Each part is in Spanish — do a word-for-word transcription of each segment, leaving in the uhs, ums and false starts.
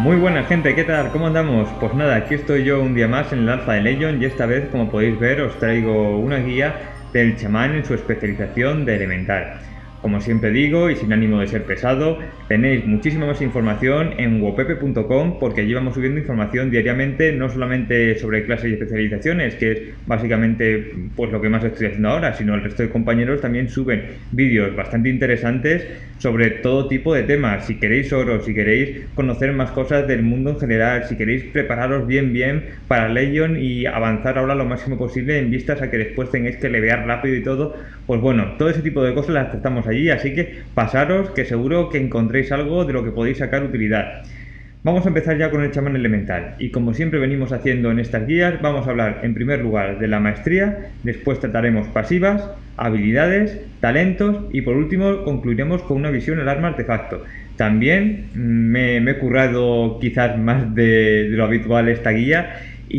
Muy buena gente, ¿qué tal? ¿Cómo andamos? Pues nada, aquí estoy yo un día más en el Alfa de Legion y esta vez, como podéis ver, os traigo una guía del chamán en su especialización de elemental. Como siempre digo, y sin ánimo de ser pesado, tenéis muchísima más información en wopepe punto com porque allí vamos subiendo información diariamente, no solamente sobre clases y especializaciones, que es básicamente pues lo que más estoy haciendo ahora, sino el resto de compañeros también suben vídeos bastante interesantes sobre todo tipo de temas. Si queréis oro, si queréis conocer más cosas del mundo en general, si queréis prepararos bien bien para Legion y avanzar ahora lo máximo posible en vistas a que después tengáis que levear rápido y todo, pues bueno, todo ese tipo de cosas las tratamos allí, así que pasaros que seguro que encontréis algo de lo que podéis sacar utilidad. Vamos a empezar ya con el chamán elemental y como siempre venimos haciendo en estas guías, vamos a hablar en primer lugar de la maestría, después trataremos pasivas, habilidades, talentos y por último concluiremos con una visión al arma artefacto. También me, me he currado quizás más de, de lo habitual esta guía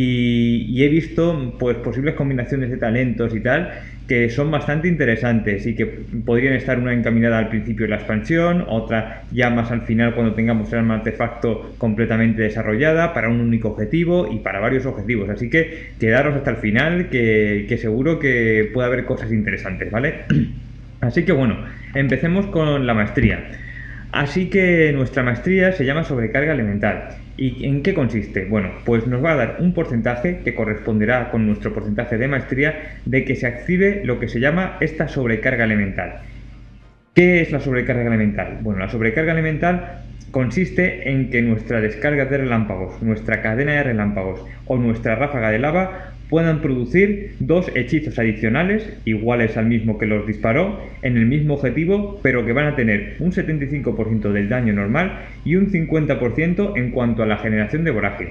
y, y he visto pues posibles combinaciones de talentos y tal que son bastante interesantes y que podrían estar una encaminada al principio de la expansión, otra ya más al final cuando tengamos el arma artefacto completamente desarrollada para un único objetivo y para varios objetivos, así que quedaros hasta el final que, que seguro que puede haber cosas interesantes, ¿vale? Así que bueno, empecemos con la maestría. Así que nuestra maestría se llama sobrecarga elemental. ¿Y en qué consiste? Bueno, pues nos va a dar un porcentaje que corresponderá con nuestro porcentaje de maestría de que se active lo que se llama esta sobrecarga elemental. ¿Qué es la sobrecarga elemental? Bueno, la sobrecarga elemental consiste en que nuestra descarga de relámpagos, nuestra cadena de relámpagos o nuestra ráfaga de lava puedan producir dos hechizos adicionales iguales al mismo que los disparó en el mismo objetivo, pero que van a tener un setenta y cinco por ciento del daño normal y un cincuenta por ciento en cuanto a la generación de vorágine.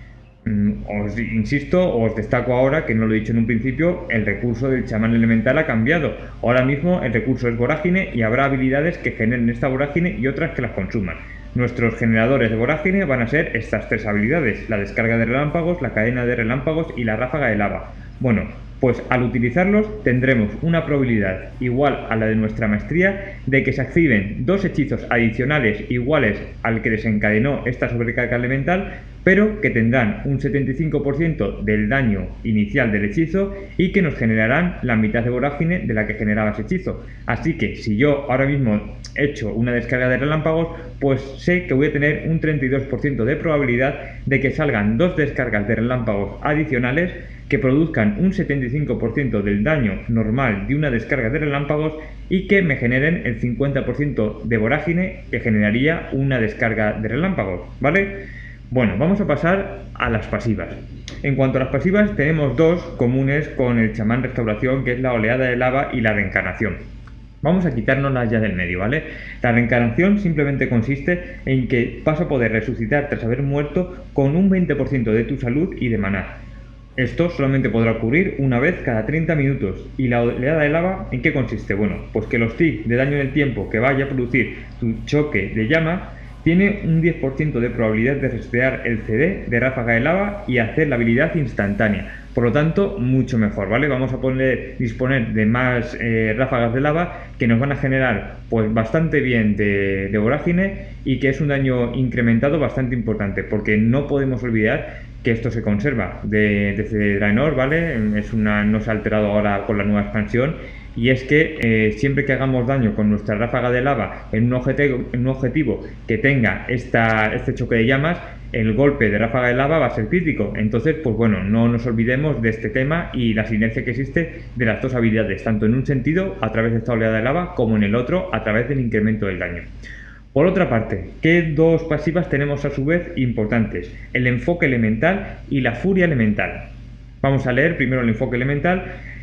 Os insisto, os destaco ahora que no lo he dicho en un principio, el recurso del chamán elemental ha cambiado. Ahora mismo el recurso es vorágine y habrá habilidades que generen esta vorágine y otras que las consuman. Nuestros generadores de vorágine van a ser estas tres habilidades: la descarga de relámpagos, la cadena de relámpagos y la ráfaga de lava. Bueno, pues al utilizarlos tendremos una probabilidad igual a la de nuestra maestría de que se activen dos hechizos adicionales iguales al que desencadenó esta sobrecarga elemental, pero que tendrán un setenta y cinco por ciento del daño inicial del hechizo y que nos generarán la mitad de vorágine de la que generaba ese hechizo. Así que si yo ahora mismo he hecho una descarga de relámpagos, pues sé que voy a tener un treinta y dos por ciento de probabilidad de que salgan dos descargas de relámpagos adicionales que produzcan un setenta y cinco por ciento del daño normal de una descarga de relámpagos y que me generen el cincuenta por ciento de vorágine que generaría una descarga de relámpagos, ¿vale? Bueno, vamos a pasar a las pasivas. En cuanto a las pasivas, tenemos dos comunes con el chamán restauración, que es la oleada de lava y la reencarnación. Vamos a quitárnoslas ya del medio, ¿vale? La reencarnación simplemente consiste en que vas a poder resucitar tras haber muerto con un veinte por ciento de tu salud y de maná. Esto solamente podrá ocurrir una vez cada treinta minutos. ¿Y la oleada de lava en qué consiste? Bueno, pues que los tics de daño en el tiempo que vaya a producir tu choque de llama tiene un diez por ciento de probabilidad de resetear el C D de ráfaga de lava y hacer la habilidad instantánea. Por lo tanto, mucho mejor, ¿vale? Vamos a poner, disponer de más eh, ráfagas de lava que nos van a generar pues bastante bien de, de vorágine y que es un daño incrementado bastante importante, porque no podemos olvidar que esto se conserva de, desde Draenor, ¿vale? Es una, no se ha alterado ahora con la nueva expansión. Y es que eh, siempre que hagamos daño con nuestra ráfaga de lava en un objetivo, en un objetivo que tenga esta, este choque de llamas, el golpe de ráfaga de lava va a ser crítico. Entonces, pues bueno, no nos olvidemos de este tema y la sinergia que existe de las dos habilidades, tanto en un sentido a través de esta oleada de lava como en el otro a través del incremento del daño. Por otra parte, ¿qué dos pasivas tenemos a su vez importantes? El enfoque elemental y la furia elemental. Vamos a leer primero el enfoque elemental.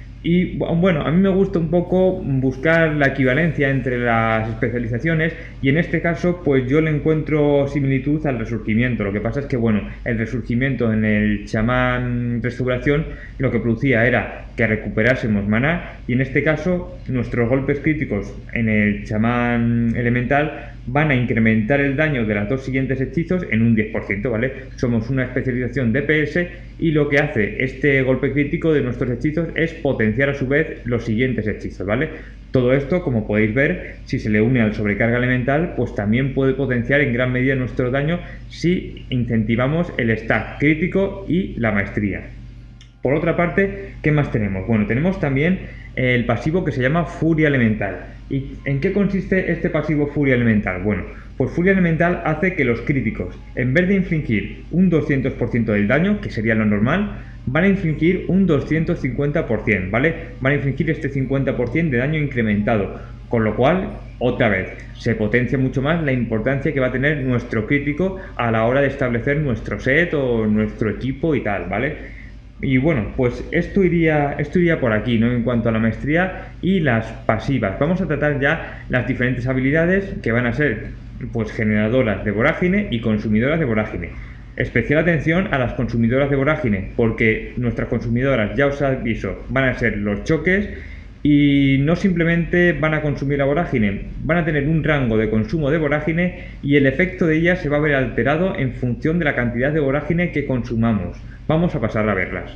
Y bueno, a mí me gusta un poco buscar la equivalencia entre las especializaciones y en este caso pues yo le encuentro similitud al resurgimiento. Lo que pasa es que bueno, el resurgimiento en el chamán restauración lo que producía era que recuperásemos maná y en este caso nuestros golpes críticos en el chamán elemental van a incrementar el daño de los dos siguientes hechizos en un diez por ciento, ¿vale? Somos una especialización D P S y lo que hace este golpe crítico de nuestros hechizos es potenciar a su vez los siguientes hechizos, ¿vale? Todo esto, como podéis ver, si se le une al sobrecarga elemental, pues también puede potenciar en gran medida nuestro daño si incentivamos el stack crítico y la maestría. Por otra parte, ¿qué más tenemos? Bueno, tenemos también el pasivo que se llama Furia Elemental. ¿Y en qué consiste este pasivo Furia Elemental? Bueno, pues Furia Elemental hace que los críticos, en vez de infligir un doscientos por ciento del daño, que sería lo normal, van a infligir un doscientos cincuenta por ciento, ¿vale? Van a infligir este cincuenta por ciento de daño incrementado, con lo cual, otra vez, se potencia mucho más la importancia que va a tener nuestro crítico a la hora de establecer nuestro set o nuestro equipo y tal, ¿vale? Y bueno, pues esto iría, esto iría por aquí, ¿no? En cuanto a la maestría y las pasivas. Vamos a tratar ya las diferentes habilidades que van a ser pues generadoras de vorágine y consumidoras de vorágine. Especial atención a las consumidoras de vorágine, porque nuestras consumidoras, ya os aviso, van a ser los choques y no simplemente van a consumir la vorágine, van a tener un rango de consumo de vorágine y el efecto de ellas se va a ver alterado en función de la cantidad de vorágine que consumamos. Vamos a pasar a verlas.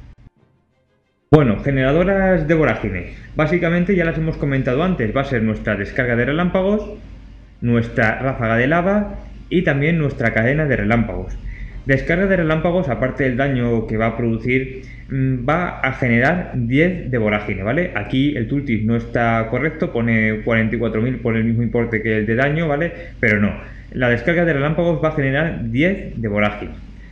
Bueno, generadoras de vorágine. Básicamente ya las hemos comentado antes, va a ser nuestra descarga de relámpagos, nuestra ráfaga de lava y también nuestra cadena de relámpagos. Descarga de relámpagos, aparte del daño que va a producir, va a generar diez de vorágine, ¿vale? Aquí el tooltip no está correcto, pone cuarenta y cuatro mil por el mismo importe que el de daño, ¿vale? Pero no, la descarga de relámpagos va a generar diez de vorágine.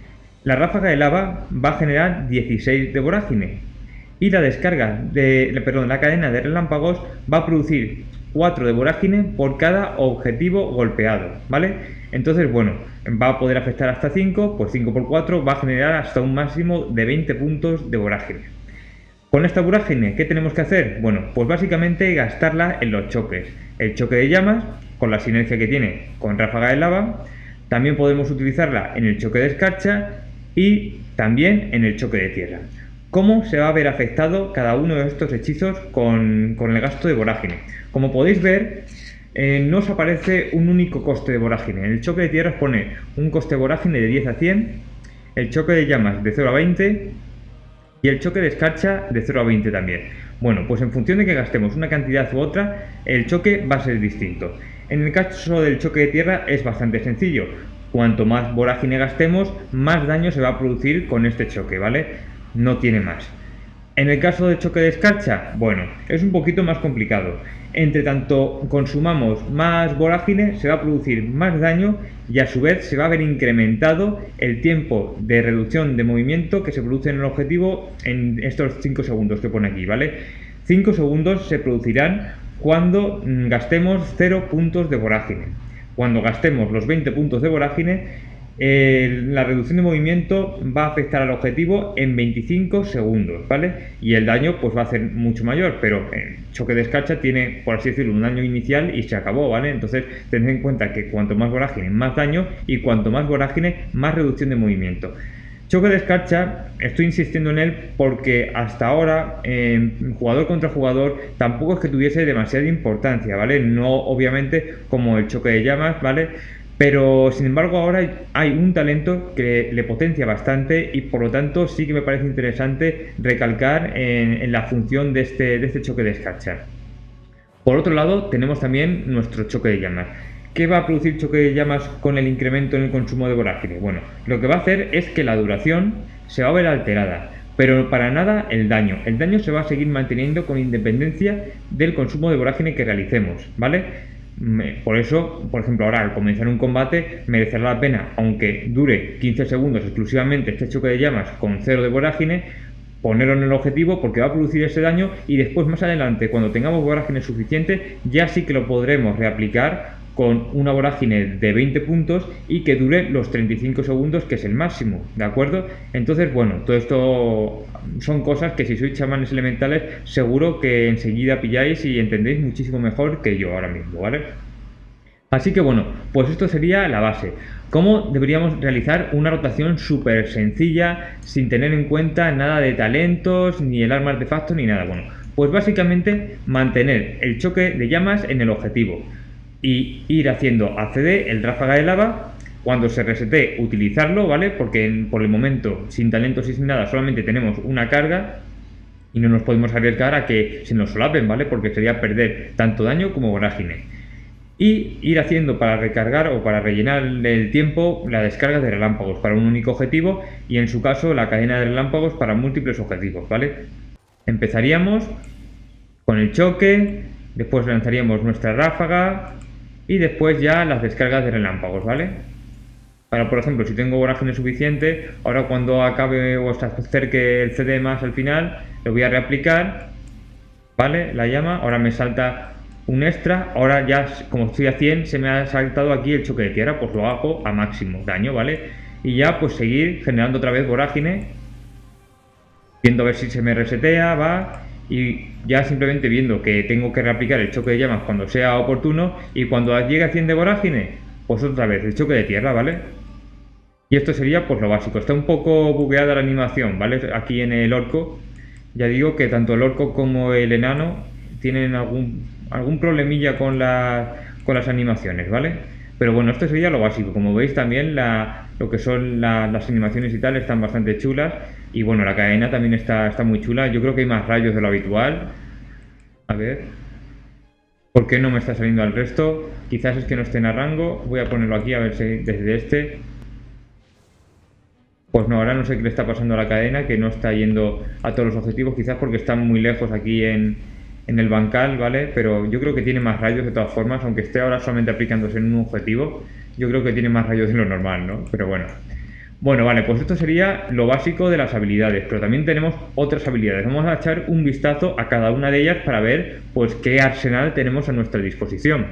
La ráfaga de lava va a generar dieciséis de vorágine. Y la descarga de, perdón, la cadena de relámpagos va a producir cuatro de vorágine por cada objetivo golpeado, ¿vale? Entonces, bueno, va a poder afectar hasta cinco, pues cinco por cuatro va a generar hasta un máximo de veinte puntos de vorágine. Con esta vorágine, ¿qué tenemos que hacer? Bueno, pues básicamente gastarla en los choques. El choque de llamas, con la sinergia que tiene con ráfaga de lava, también podemos utilizarla en el choque de escarcha y también en el choque de tierra. ¿Cómo se va a ver afectado cada uno de estos hechizos con, con el gasto de vorágine? Como podéis ver, eh, no os aparece un único coste de vorágine. El choque de tierra os pone un coste de vorágine de diez a cien, el choque de llamas de cero a veinte y el choque de escarcha de cero a veinte también. Bueno, pues en función de que gastemos una cantidad u otra, el choque va a ser distinto. En el caso del choque de tierra es bastante sencillo. Cuanto más vorágine gastemos, más daño se va a producir con este choque, ¿vale? No tiene más. En el caso del choque de escarcha, bueno, es un poquito más complicado. Entre tanto consumamos más vorágine, se va a producir más daño y a su vez se va a ver incrementado el tiempo de reducción de movimiento que se produce en el objetivo en estos cinco segundos que pone aquí, ¿vale? cinco segundos se producirán cuando gastemos cero puntos de vorágine. Cuando gastemos los veinte puntos de vorágine, eh, la reducción de movimiento va a afectar al objetivo en veinticinco segundos, ¿vale? Y el daño pues va a ser mucho mayor, pero el choque de escarcha tiene, por así decirlo, un daño inicial y se acabó, ¿vale? Entonces tened en cuenta que cuanto más vorágine, más daño, y cuanto más vorágine, más reducción de movimiento. Choque de escarcha, estoy insistiendo en él porque hasta ahora, eh, jugador contra jugador, tampoco es que tuviese demasiada importancia, ¿vale? No obviamente como el choque de llamas, ¿vale? Pero sin embargo ahora hay un talento que le potencia bastante y por lo tanto sí que me parece interesante recalcar en, en la función de este, de este choque de escarcha. Por otro lado tenemos también nuestro choque de llamas. ¿Qué va a producir choque de llamas con el incremento en el consumo de vorágine? Bueno, lo que va a hacer es que la duración se va a ver alterada, pero para nada el daño. El daño se va a seguir manteniendo con independencia del consumo de vorágine que realicemos, ¿vale? Por eso, por ejemplo, ahora al comenzar un combate merecerá la pena, aunque dure quince segundos exclusivamente este choque de llamas con cero de vorágine, ponerlo en el objetivo porque va a producir ese daño y después más adelante, cuando tengamos vorágine suficiente, ya sí que lo podremos reaplicar con una vorágine de veinte puntos y que dure los treinta y cinco segundos, que es el máximo, ¿de acuerdo? Entonces, bueno, todo esto son cosas que si sois chamanes elementales seguro que enseguida pilláis y entendéis muchísimo mejor que yo ahora mismo, ¿vale? Así que bueno, pues esto sería la base. ¿Cómo deberíamos realizar una rotación súper sencilla sin tener en cuenta nada de talentos, ni el arma artefacto, ni nada? Bueno, pues básicamente mantener el choque de llamas en el objetivo. y ir haciendo A C D, el ráfaga de lava. Cuando se resete, utilizarlo, ¿vale? Porque en, por el momento, sin talentos y sin nada, solamente tenemos una carga y no nos podemos arriesgar a que se nos solapen, ¿vale? Porque sería perder tanto daño como vorágine. Y ir haciendo para recargar o para rellenar el tiempo la descarga de relámpagos para un único objetivo y en su caso la cadena de relámpagos para múltiples objetivos, ¿vale? Empezaríamos con el choque, después lanzaríamos nuestra ráfaga y después ya las descargas de relámpagos, ¿vale? Ahora, por ejemplo, si tengo vorágine suficiente, ahora cuando acabe o se acerque el C D más al final, lo voy a reaplicar, ¿vale? La llama, ahora me salta un extra, ahora ya como estoy a cien, se me ha saltado aquí el choque de tierra, pues lo hago a máximo daño, ¿vale? Y ya pues seguir generando otra vez vorágine, viendo a ver si se me resetea, va, y ya simplemente viendo que tengo que reaplicar el choque de llamas cuando sea oportuno, y cuando llegue a cien de vorágine, pues otra vez el choque de tierra, ¿vale? Y esto sería pues lo básico. Está un poco bugueada la animación, ¿vale? Aquí en el orco, ya digo que tanto el orco como el enano tienen algún, algún problemilla con, la, con las animaciones, ¿vale? Pero bueno, esto sería lo básico. Como veis también la, lo que son la, las animaciones y tal están bastante chulas. Y bueno, la cadena también está, está muy chula. Yo creo que hay más rayos de lo habitual. A ver. ¿Por qué no me está saliendo al resto? Quizás es que no estén a rango. Voy a ponerlo aquí a ver si desde este. Pues no, ahora no sé qué le está pasando a la cadena, que no está yendo a todos los objetivos, quizás porque están muy lejos aquí en, en el bancal, ¿vale? Pero yo creo que tiene más rayos de todas formas, aunque esté ahora solamente aplicándose en un objetivo, yo creo que tiene más rayos de lo normal, ¿no? Pero bueno. Bueno, vale, pues esto sería lo básico de las habilidades, pero también tenemos otras habilidades. Vamos a echar un vistazo a cada una de ellas para ver, pues, qué arsenal tenemos a nuestra disposición.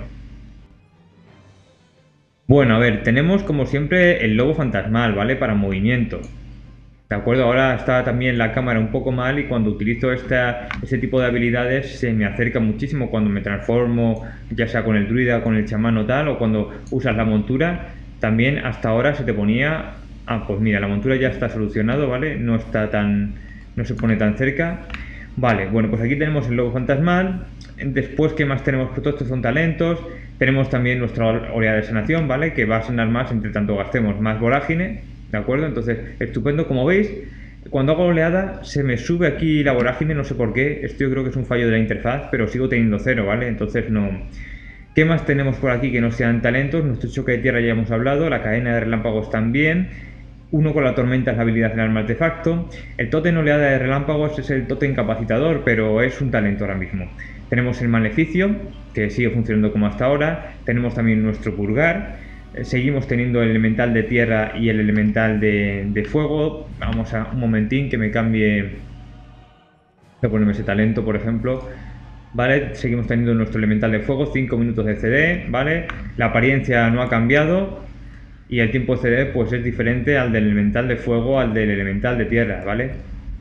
Bueno, a ver, tenemos como siempre el lobo fantasmal, ¿vale? Para movimiento. ¿De acuerdo? Ahora está también la cámara un poco mal y cuando utilizo esta, este tipo de habilidades se me acerca muchísimo cuando me transformo, ya sea con el druida, con el chamán o tal, o cuando usas la montura. También hasta ahora se te ponía... Ah, pues mira, la montura ya está solucionado, ¿vale? No está tan... no se pone tan cerca. Vale, bueno, pues aquí tenemos el lobo fantasmal. Después, ¿qué más tenemos? Pues todos estos son talentos. Tenemos también nuestra oleada de sanación, ¿vale? Que va a sanar más entre tanto gastemos más vorágine, ¿de acuerdo? Entonces, estupendo. Como veis, cuando hago oleada se me sube aquí la vorágine, no sé por qué. Esto yo creo que es un fallo de la interfaz, pero sigo teniendo cero, ¿vale? Entonces no... ¿Qué más tenemos por aquí que no sean talentos? Nuestro choque de tierra ya hemos hablado, la cadena de relámpagos también. Uno con la tormenta es la habilidad del arma artefacto. El tótem oleada de relámpagos es el tótem capacitador, pero es un talento ahora mismo. Tenemos el maleficio, que sigue funcionando como hasta ahora. Tenemos también nuestro purgar. Eh, seguimos teniendo el elemental de tierra y el elemental de, de fuego. Vamos a un momentín que me cambie. Voy a ponerme ese talento, por ejemplo. Vale, seguimos teniendo nuestro elemental de fuego, cinco minutos de C D, ¿vale? La apariencia no ha cambiado. Y el tiempo C D pues es diferente al del elemental de fuego al del elemental de tierra, ¿vale?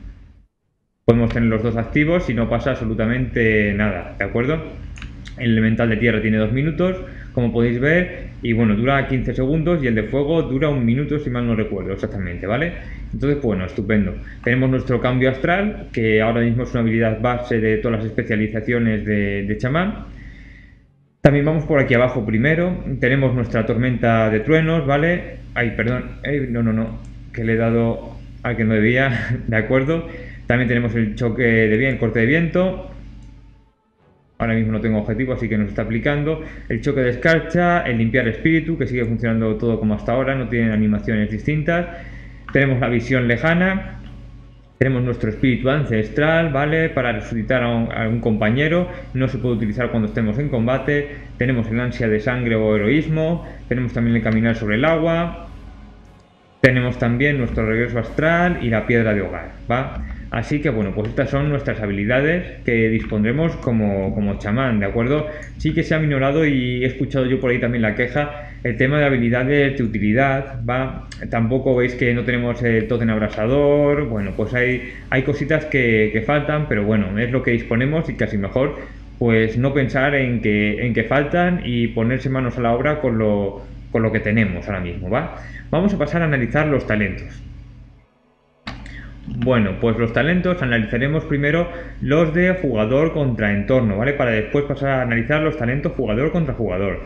Podemos tener los dos activos y no pasa absolutamente nada, ¿de acuerdo? El elemental de tierra tiene dos minutos, como podéis ver, y bueno, dura quince segundos y el de fuego dura un minuto, si mal no recuerdo exactamente, ¿vale? Entonces, bueno, estupendo. Tenemos nuestro cambio astral, que ahora mismo es una habilidad base de todas las especializaciones de, de chamán. También vamos por aquí abajo primero, tenemos nuestra tormenta de truenos, ¿vale? Ay, perdón, Ay, no, no, no, que le he dado al que no debía, ¿de acuerdo? También tenemos el choque de viento, el corte de viento. Ahora mismo no tengo objetivo, así que nos está aplicando. El choque de escarcha, el limpiar espíritu, que sigue funcionando todo como hasta ahora, no tienen animaciones distintas. Tenemos la visión lejana. Tenemos nuestro espíritu ancestral, ¿vale? Para resucitar a un, a un compañero, no se puede utilizar cuando estemos en combate. Tenemos el ansia de sangre o heroísmo. Tenemos también el caminar sobre el agua. Tenemos también nuestro regreso astral y la piedra de hogar, ¿va? Así que bueno, pues estas son nuestras habilidades que dispondremos como, como chamán, ¿de acuerdo? Sí que se ha minorado y he escuchado yo por ahí también la queja, el tema de habilidades de utilidad, ¿va? Tampoco veis que no tenemos el tótem abrasador, bueno, pues hay, hay cositas que, que faltan, pero bueno, es lo que disponemos y casi mejor pues no pensar en que, en que faltan y ponerse manos a la obra con lo, con lo que tenemos ahora mismo, ¿va? Vamos a pasar a analizar los talentos. Bueno, pues los talentos analizaremos primero los de jugador contra entorno, ¿vale? Para después pasar a analizar los talentos jugador contra jugador.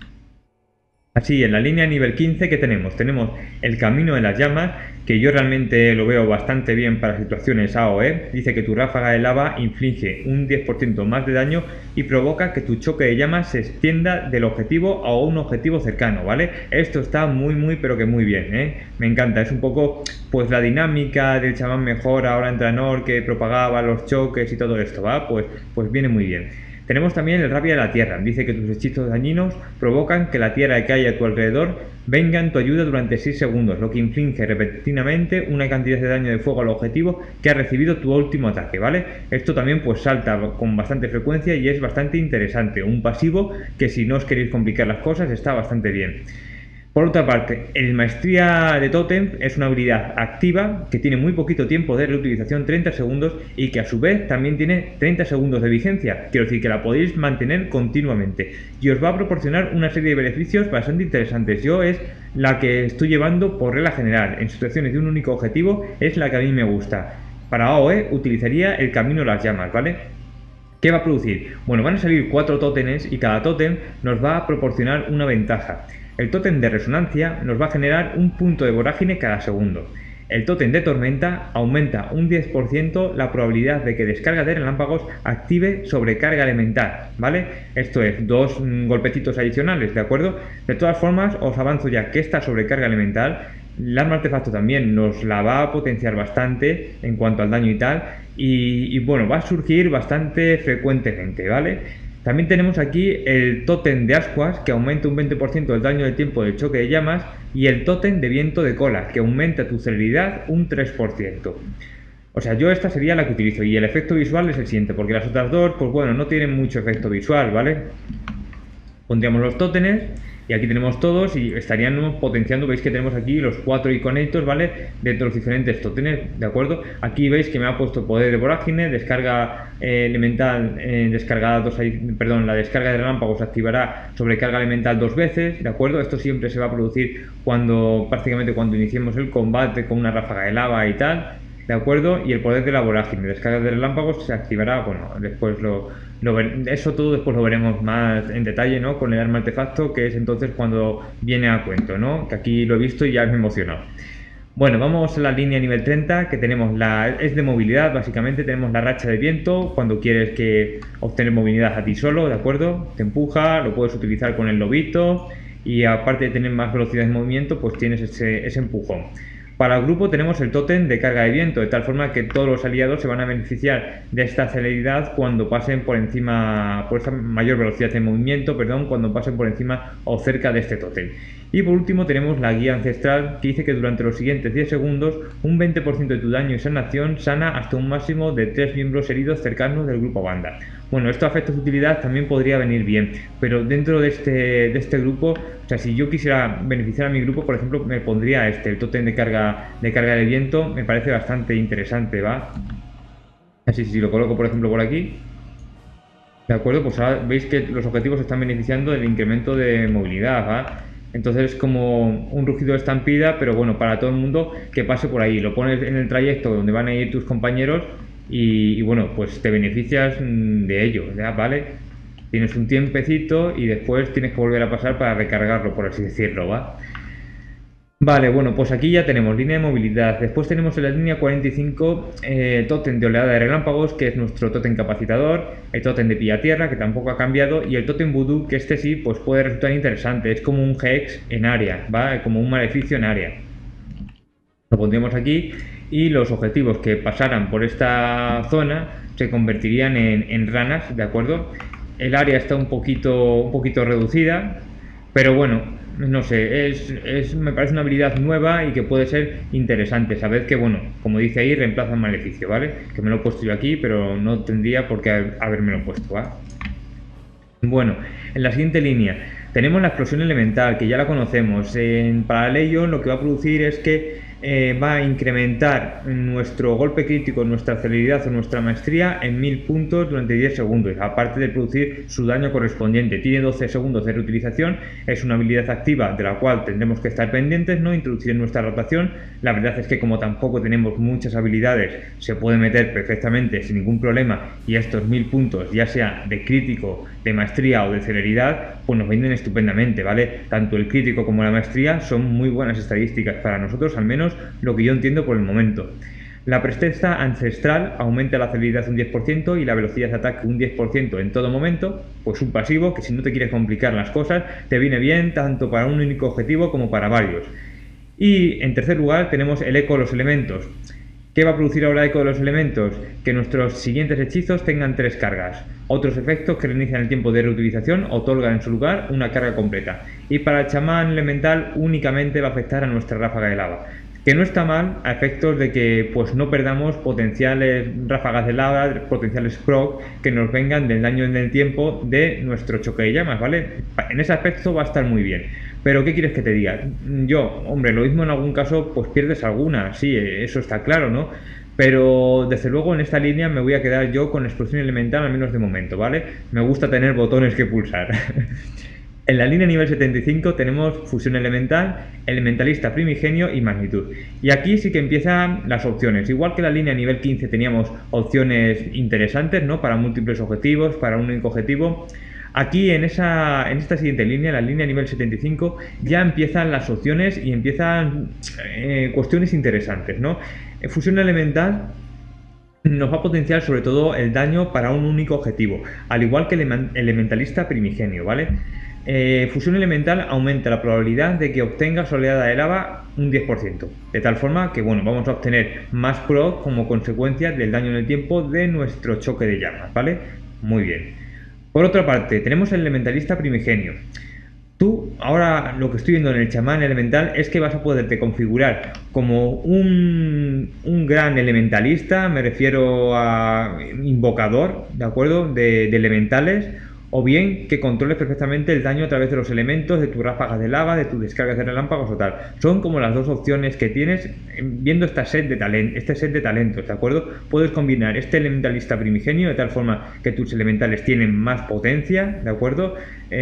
Así, en la línea nivel quince, ¿qué tenemos? Tenemos el camino de las llamas, que yo realmente lo veo bastante bien para situaciones A O E. Dice que tu ráfaga de lava inflige un diez por ciento más de daño y provoca que tu choque de llamas se extienda del objetivo a un objetivo cercano, ¿vale? Esto está muy, muy, pero que muy bien, ¿eh? Me encanta, es un poco, pues, la dinámica del chamán mejor ahora en Draenor, que propagaba los choques y todo esto, ¿va? Pues, pues viene muy bien. Tenemos también el rabia de la tierra. Dice que tus hechizos dañinos provocan que la tierra que hay a tu alrededor venga en tu ayuda durante seis segundos, lo que inflige repentinamente una cantidad de daño de fuego al objetivo que ha recibido tu último ataque, ¿vale? Esto también pues salta con bastante frecuencia y es bastante interesante. Un pasivo que, si no os queréis complicar las cosas, está bastante bien. Por otra parte, el Maestría de Tótem es una habilidad activa que tiene muy poquito tiempo de reutilización, treinta segundos, y que a su vez también tiene treinta segundos de vigencia. Quiero decir que la podéis mantener continuamente y os va a proporcionar una serie de beneficios bastante interesantes. Yo es la que estoy llevando por regla general. En situaciones de un único objetivo es la que a mí me gusta. Para A O E utilizaría el camino de las llamas, ¿vale? ¿Qué va a producir? Bueno, van a salir cuatro tótenes y cada tótem nos va a proporcionar una ventaja. El tótem de resonancia nos va a generar un punto de vorágine cada segundo. El tótem de tormenta aumenta un diez por ciento la probabilidad de que descarga de relámpagos active sobrecarga elemental, ¿vale? Esto es, dos mm, golpecitos adicionales, ¿de acuerdo? De todas formas, os avanzo ya que esta sobrecarga elemental, el arma artefacto también nos la va a potenciar bastante en cuanto al daño y tal, y, y bueno, va a surgir bastante frecuentemente, ¿vale? También tenemos aquí el tótem de ascuas, que aumenta un veinte por ciento el daño de tiempo de choque de llamas, y el tótem de viento de cola, que aumenta tu celeridad un tres por ciento. O sea, yo esta sería la que utilizo, y el efecto visual es el siguiente, porque las otras dos, pues bueno, no tienen mucho efecto visual, ¿vale? Pondríamos los tótenes, y aquí tenemos todos y estarían potenciando. Veis que tenemos aquí los cuatro iconitos, ¿vale? De los diferentes tótenes, ¿de acuerdo? Aquí veis que me ha puesto poder de vorágine, descarga eh, elemental, eh, descargada dos, perdón, la descarga de relámpagos activará sobrecarga elemental dos veces, ¿de acuerdo? Esto siempre se va a producir cuando, prácticamente cuando iniciemos el combate con una ráfaga de lava y tal, ¿de acuerdo? Y el poder de la vorágine, descarga de relámpagos, se activará, bueno, después lo, lo eso todo después lo veremos más en detalle, ¿no? Con el arma artefacto, que es entonces cuando viene a cuento, ¿no? Que aquí lo he visto y ya me he emocionado. Bueno, vamos a la línea nivel treinta, que tenemos la, es de movilidad, básicamente tenemos la racha de viento, cuando quieres que obtener movilidad a ti solo, ¿de acuerdo? Te empuja, lo puedes utilizar con el lobito, y aparte de tener más velocidad de movimiento, pues tienes ese, ese empujón. Para el grupo tenemos el tótem de carga de viento, de tal forma que todos los aliados se van a beneficiar de esta celeridad cuando pasen por encima, por esta mayor velocidad de movimiento, perdón, cuando pasen por encima o cerca de este tótem. Y por último tenemos la guía ancestral, que dice que durante los siguientes diez segundos un veinte por ciento de tu daño y sanación sana hasta un máximo de tres miembros heridos cercanos del grupo banda. Bueno, esto a efectos de utilidad también podría venir bien, pero dentro de este, de este grupo, o sea, si yo quisiera beneficiar a mi grupo, por ejemplo, me pondría este, el tótem de carga de carga de viento, me parece bastante interesante, ¿va? Así, si lo coloco, por ejemplo, por aquí, ¿de acuerdo? Pues ahora veis que los objetivos se están beneficiando del incremento de movilidad, ¿va? Entonces es como un rugido de estampida, pero bueno, para todo el mundo que pase por ahí. Lo pones en el trayecto donde van a ir tus compañeros y, y bueno, pues te beneficias de ello, ¿ya? ¿Vale? Tienes un tiempecito y después tienes que volver a pasar para recargarlo, por así decirlo, ¿va? Vale, bueno, pues aquí ya tenemos línea de movilidad. Después tenemos en la línea cuarenta y cinco eh, tótem de oleada de relámpagos, que es nuestro tótem capacitador, el tótem de pilla tierra, que tampoco ha cambiado, y el tótem vudú, que este sí pues puede resultar interesante. Es como un Hex en área, ¿va? Como un maleficio en área. Lo pondríamos aquí y los objetivos que pasaran por esta zona se convertirían en, en ranas, ¿de acuerdo? El área está un poquito, un poquito reducida, pero bueno, no sé, es, es, me parece una habilidad nueva y que puede ser interesante. Sabed que, bueno, como dice ahí, reemplaza el maleficio, ¿vale? Que me lo he puesto yo aquí, pero no tendría por qué habérmelo puesto, ¿vale? Bueno, en la siguiente línea tenemos la explosión elemental, que ya la conocemos. En, para Legion lo que va a producir es que eh, va a incrementar nuestro golpe crítico, nuestra celeridad o nuestra maestría en mil puntos durante diez segundos, aparte de producir su daño correspondiente. Tiene doce segundos de reutilización, es una habilidad activa de la cual tendremos que estar pendientes, ¿no? Introducir en nuestra rotación. La verdad es que como tampoco tenemos muchas habilidades, se puede meter perfectamente sin ningún problema, y estos mil puntos, ya sea de crítico, de maestría o de celeridad, pues nos vienen estupendamente, ¿vale? Tanto el crítico como la maestría son muy buenas estadísticas para nosotros, al menos lo que yo entiendo por el momento. La presteza ancestral aumenta la celeridad un diez por ciento y la velocidad de ataque un diez por ciento en todo momento, pues un pasivo que si no te quieres complicar las cosas, te viene bien tanto para un único objetivo como para varios. Y en tercer lugar tenemos el eco de los elementos. ¿Qué va a producir ahora eco de los elementos? Que nuestros siguientes hechizos tengan tres cargas. Otros efectos que reinician el tiempo de reutilización otorgan en su lugar una carga completa. Y para el chamán elemental únicamente va a afectar a nuestra ráfaga de lava. Que no está mal a efectos de que pues no perdamos potenciales ráfagas de lava, potenciales proc que nos vengan del daño en el tiempo de nuestro choque de llamas, ¿vale? En ese aspecto va a estar muy bien. Pero ¿qué quieres que te diga? Yo, hombre, lo mismo en algún caso pues pierdes alguna, sí, eso está claro, ¿no? Pero desde luego en esta línea me voy a quedar yo con explosión elemental, al menos de momento, ¿vale? Me gusta tener botones que pulsar. En la línea nivel setenta y cinco tenemos fusión elemental, elementalista primigenio y magnitud. Y aquí sí que empiezan las opciones. Igual que en la línea nivel quince teníamos opciones interesantes, ¿no? Para múltiples objetivos, para un único objetivo. Aquí en, esa, en esta siguiente línea, la línea nivel setenta y cinco, ya empiezan las opciones y empiezan eh, cuestiones interesantes, ¿no? Fusión elemental nos va a potenciar sobre todo el daño para un único objetivo, al igual que el elementalista primigenio, ¿vale? Eh, fusión elemental aumenta la probabilidad de que obtengas oleada de lava un diez por ciento, de tal forma que bueno, vamos a obtener más proc como consecuencia del daño en el tiempo de nuestro choque de llamas, ¿vale? Muy bien. Por otra parte, tenemos el elementalista primigenio. Tú, ahora lo que estoy viendo en el chamán elemental es que vas a poderte configurar como un, un gran elementalista, me refiero a invocador, ¿de acuerdo? De, de elementales, o bien que controles perfectamente el daño a través de los elementos, de tus ráfagas de lava, de tus descargas de relámpagos o tal. Son como las dos opciones que tienes viendo esta set de talent, este set de talentos, ¿de acuerdo? Puedes combinar este elementalista primigenio de tal forma que tus elementales tienen más potencia, ¿de acuerdo?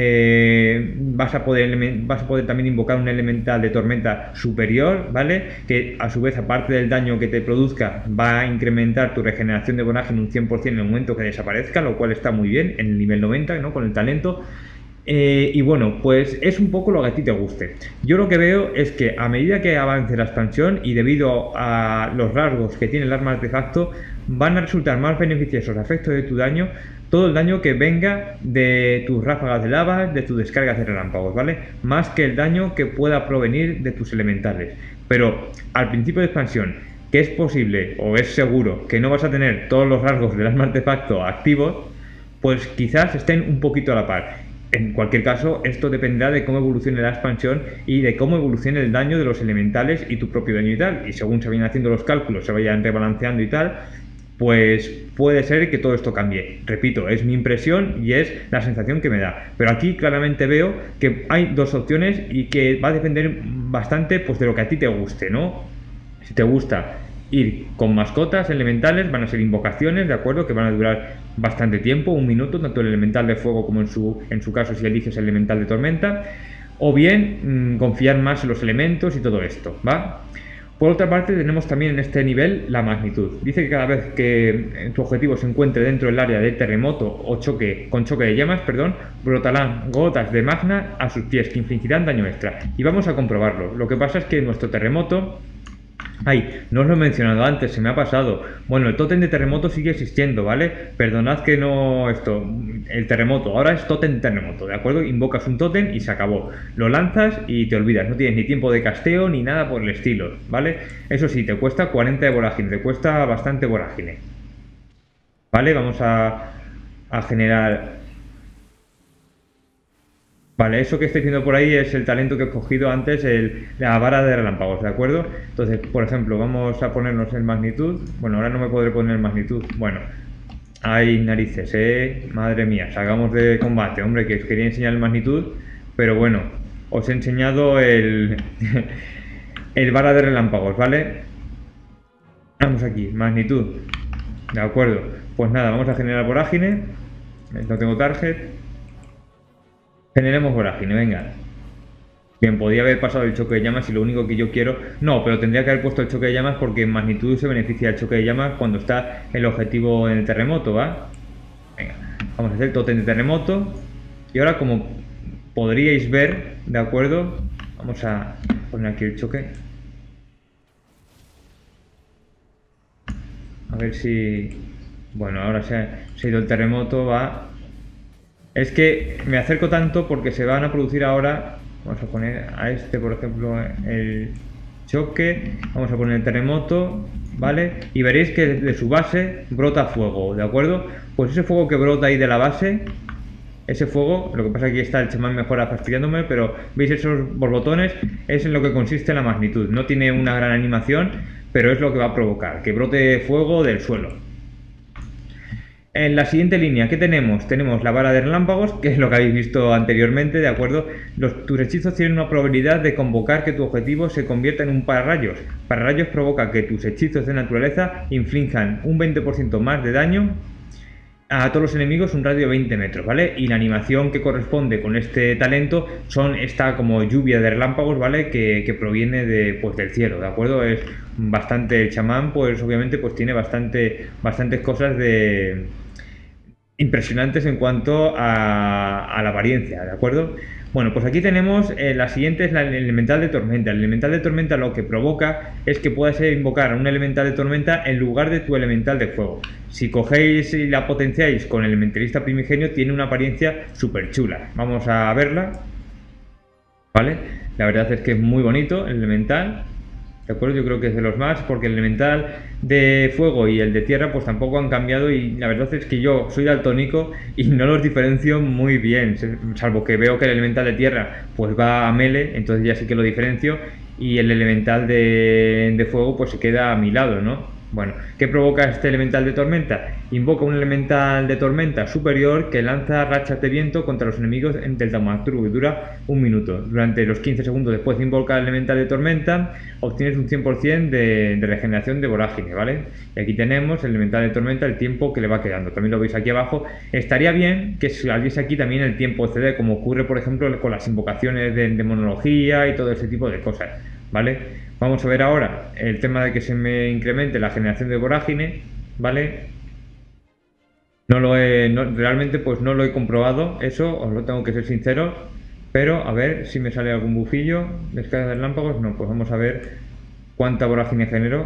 Eh, vas, a poder, vas a poder también invocar un elemental de tormenta superior, ¿vale? Que a su vez, aparte del daño que te produzca, va a incrementar tu regeneración de bonaje en un cien por ciento en el momento que desaparezca, lo cual está muy bien en el nivel noventa, ¿no? Con el talento. Eh, y bueno, pues es un poco lo que a ti te guste. Yo lo que veo es que a medida que avance la expansión y debido a los rasgos que tiene el arma artefacto, van a resultar más beneficiosos a efectos de tu daño todo el daño que venga de tus ráfagas de lava, de tus descargas de relámpagos, ¿vale? Más que el daño que pueda provenir de tus elementales. Pero al principio de expansión, que es posible o es seguro que no vas a tener todos los rasgos del arma artefacto activos, pues quizás estén un poquito a la par. En cualquier caso, esto dependerá de cómo evolucione la expansión y de cómo evolucione el daño de los elementales y tu propio daño y tal. Y según se vayan haciendo los cálculos, se vayan rebalanceando y tal, pues puede ser que todo esto cambie. Repito, es mi impresión y es la sensación que me da. Pero aquí claramente veo que hay dos opciones y que va a depender bastante pues, de lo que a ti te guste, ¿no? Si te gusta ir con mascotas elementales, van a ser invocaciones, ¿de acuerdo? Que van a durar bastante tiempo, un minuto, tanto el elemental de fuego como en su, en su caso si eliges el elemental de tormenta. O bien, mmm, confiar más en los elementos y todo esto, ¿va? Por otra parte, tenemos también en este nivel la magnitud. Dice que cada vez que tu objetivo se encuentre dentro del área de terremoto o choque con choque de llamas, perdón, brotarán gotas de magna a sus pies que infligirán daño extra. Y vamos a comprobarlo. Lo que pasa es que nuestro terremoto... Ay, no os lo he mencionado antes, se me ha pasado. Bueno, el tótem de terremoto sigue existiendo, ¿vale? Perdonad que no... esto... El terremoto, ahora es tótem terremoto, ¿de acuerdo? Invocas un tótem y se acabó. Lo lanzas y te olvidas, no tienes ni tiempo de casteo ni nada por el estilo, ¿vale? Eso sí, te cuesta cuarenta de vorágine, te cuesta bastante vorágine. ¿Vale? Vamos a, a generar... Vale, eso que estoy viendo por ahí es el talento que he cogido antes, el, la vara de relámpagos, ¿de acuerdo? Entonces, por ejemplo, vamos a ponernos en magnitud. Bueno, ahora no me podré poner en magnitud. Bueno, hay narices, ¿eh? Madre mía, salgamos de combate. Hombre, que os quería enseñar el magnitud, pero bueno, os he enseñado el... el vara de relámpagos, ¿vale? Vamos aquí, magnitud. De acuerdo. Pues nada, vamos a generar vorágine. No tengo target. Generemos vorágine, venga. Bien, podría haber pasado el choque de llamas y lo único que yo quiero... No, pero tendría que haber puesto el choque de llamas porque en magnitud se beneficia del choque de llamas cuando está el objetivo en el terremoto, ¿va? Venga, vamos a hacer tótem de terremoto. Y ahora, como podríais ver, ¿de acuerdo? Vamos a poner aquí el choque. A ver si... Bueno, ahora se ha, se ha ido el terremoto, va... Es que me acerco tanto porque se van a producir ahora... Vamos a poner a este, por ejemplo, el choque. Vamos a poner el terremoto, ¿vale? Y veréis que de su base brota fuego, ¿de acuerdo? Pues ese fuego que brota ahí de la base, ese fuego, lo que pasa es que aquí está el chamán mejora fastidiándome, pero veis esos borbotones, es en lo que consiste la magnitud. No tiene una gran animación, pero es lo que va a provocar, que brote fuego del suelo. En la siguiente línea, ¿qué tenemos? Tenemos la vara de relámpagos, que es lo que habéis visto anteriormente, ¿de acuerdo? Los, tus hechizos tienen una probabilidad de convocar que tu objetivo se convierta en un pararrayos. Pararrayos provoca que tus hechizos de naturaleza inflijan un veinte por ciento más de daño a todos los enemigos, un radio de veinte metros, ¿vale? Y la animación que corresponde con este talento son esta como lluvia de relámpagos, ¿vale? Que, que proviene de, pues, del cielo, ¿de acuerdo? Es bastante, el chamán, pues obviamente pues tiene bastante, bastantes cosas de... impresionantes en cuanto a, a la apariencia, ¿de acuerdo? Bueno, pues aquí tenemos, eh, la siguiente es la, el elemental de tormenta. El elemental de tormenta lo que provoca es que puedas invocar un elemental de tormenta en lugar de tu elemental de fuego. Si cogéis y la potenciáis con el elementalista primigenio, tiene una apariencia súper chula. Vamos a verla, ¿vale? La verdad es que es muy bonito el elemental. ¿De acuerdo? Yo creo que es de los más, porque el elemental de fuego y el de tierra pues tampoco han cambiado y la verdad es que yo soy daltónico y no los diferencio muy bien, salvo que veo que el elemental de tierra pues va a melee, entonces ya sí que lo diferencio, y el elemental de, de fuego pues se queda a mi lado, ¿no? Bueno, ¿qué provoca este elemental de tormenta? Invoca un elemental de tormenta superior que lanza rachas de viento contra los enemigos del Taumaturgo y dura un minuto. Durante los quince segundos después de invocar el elemental de tormenta, obtienes un cien por cien de, de regeneración de vorágine, ¿vale? Y aquí tenemos el elemental de tormenta, el tiempo que le va quedando. También lo veis aquí abajo. Estaría bien que saliese aquí también el tiempo C D, como ocurre, por ejemplo, con las invocaciones de demonología y todo ese tipo de cosas, ¿vale? Vamos a ver ahora el tema de que se me incremente la generación de vorágine, ¿vale? No lo he, no, realmente pues no lo he comprobado, eso os lo tengo que ser sincero, pero a ver si me sale algún bufillo. Descarga de relámpagos, no, pues vamos a ver cuánta vorágine genero.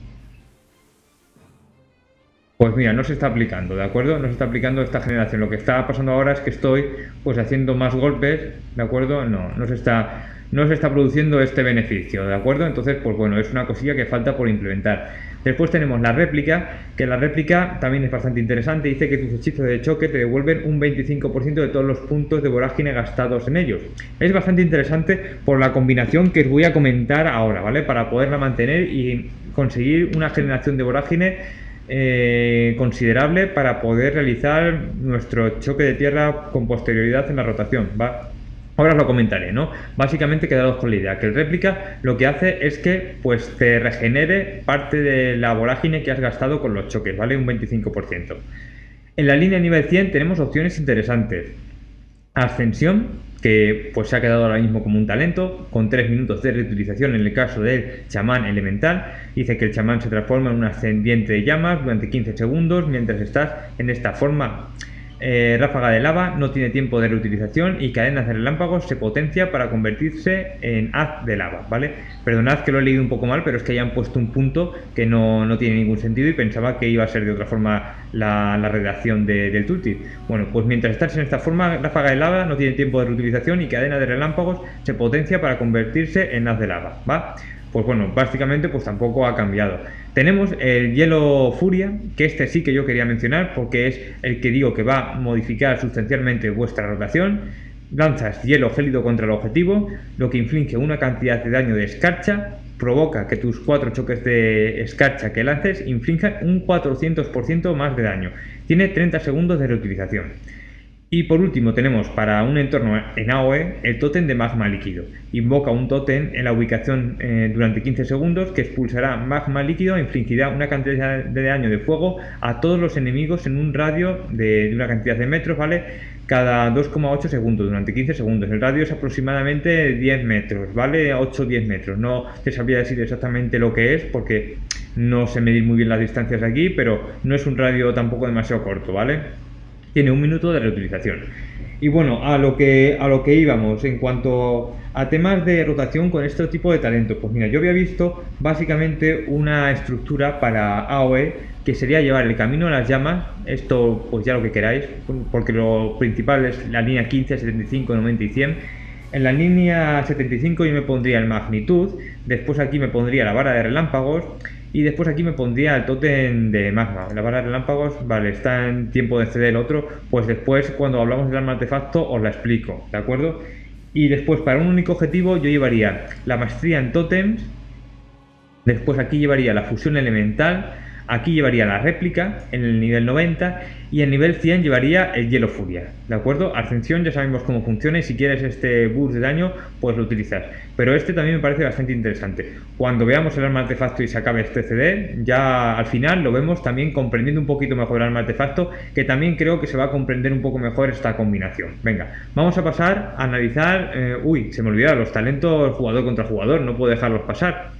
Pues mira, no se está aplicando, ¿de acuerdo? No se está aplicando esta generación. Lo que está pasando ahora es que estoy pues haciendo más golpes, ¿de acuerdo? No, no se está... no se está produciendo este beneficio, ¿de acuerdo? Entonces, pues bueno, es una cosilla que falta por implementar. Después tenemos la réplica, que la réplica también es bastante interesante. Dice que tus hechizos de choque te devuelven un veinticinco por ciento de todos los puntos de vorágine gastados en ellos. Es bastante interesante por la combinación que os voy a comentar ahora, ¿vale? Para poderla mantener y conseguir una generación de vorágine eh, considerable para poder realizar nuestro choque de tierra con posterioridad en la rotación, ¿va? Ahora os lo comentaré, ¿no? Básicamente quedaros con la idea, que el réplica lo que hace es que pues te regenere parte de la vorágine que has gastado con los choques, ¿vale? Un veinticinco por ciento. En la línea nivel cien tenemos opciones interesantes. Ascensión, que pues se ha quedado ahora mismo como un talento, con tres minutos de reutilización en el caso del chamán elemental. Dice que el chamán se transforma en un ascendiente de llamas durante quince segundos mientras estás en esta forma. Eh, ráfaga de lava, no tiene tiempo de reutilización y cadenas de relámpagos se potencia para convertirse en haz de lava, ¿vale? Perdonad que lo he leído un poco mal, pero es que hayan puesto un punto que no, no tiene ningún sentido y pensaba que iba a ser de otra forma la, la redacción de, del tooltip. Bueno, pues mientras estás en esta forma, ráfaga de lava, no tiene tiempo de reutilización y cadena de relámpagos se potencia para convertirse en haz de lava, ¿va? Pues bueno, básicamente pues tampoco ha cambiado. Tenemos el hielo furia, que este sí que yo quería mencionar porque es el que digo que va a modificar sustancialmente vuestra rotación. Lanzas hielo gélido contra el objetivo, lo que inflige una cantidad de daño de escarcha, provoca que tus cuatro choques de escarcha que lances inflijan un cuatrocientos por ciento más de daño. Tiene treinta segundos de reutilización. Y por último tenemos para un entorno en A O E el tótem de magma líquido. Invoca un tótem en la ubicación eh, durante quince segundos que expulsará magma líquido e infligirá una cantidad de daño de fuego a todos los enemigos en un radio de, de una cantidad de metros, ¿vale? Cada dos coma ocho segundos durante quince segundos. El radio es aproximadamente diez metros, ¿vale? ocho o diez metros. No te sabría decir exactamente lo que es porque no sé medir muy bien las distancias aquí, pero no es un radio tampoco demasiado corto, ¿vale? Tiene un minuto de reutilización. Y bueno, a lo que a lo que íbamos en cuanto a temas de rotación con este tipo de talentos. Pues mira, yo había visto básicamente una estructura para A O E que sería llevar el camino a las llamas. Esto pues ya lo que queráis, porque lo principal es la línea quince, setenta y cinco, noventa y cien. En la línea setenta y cinco yo me pondría el magnitud, después aquí me pondría la vara de relámpagos y después aquí me pondría el tótem de magma. La vara de relámpagos, vale, está en tiempo de ceder el otro, pues después cuando hablamos del arma artefacto os la explico, ¿de acuerdo? Y después para un único objetivo yo llevaría la maestría en tótems, después aquí llevaría la fusión elemental, aquí llevaría la réplica en el nivel noventa y en nivel cien llevaría el hielo furia, ¿de acuerdo? Ascensión ya sabemos cómo funciona y si quieres este boost de daño pues lo utilizas, pero este también me parece bastante interesante. Cuando veamos el arma artefacto y se acabe este C D, ya al final lo vemos también comprendiendo un poquito mejor el arma artefacto, que también creo que se va a comprender un poco mejor esta combinación. Venga, vamos a pasar a analizar, eh, uy, se me olvidaba los talentos jugador contra jugador, no puedo dejarlos pasar.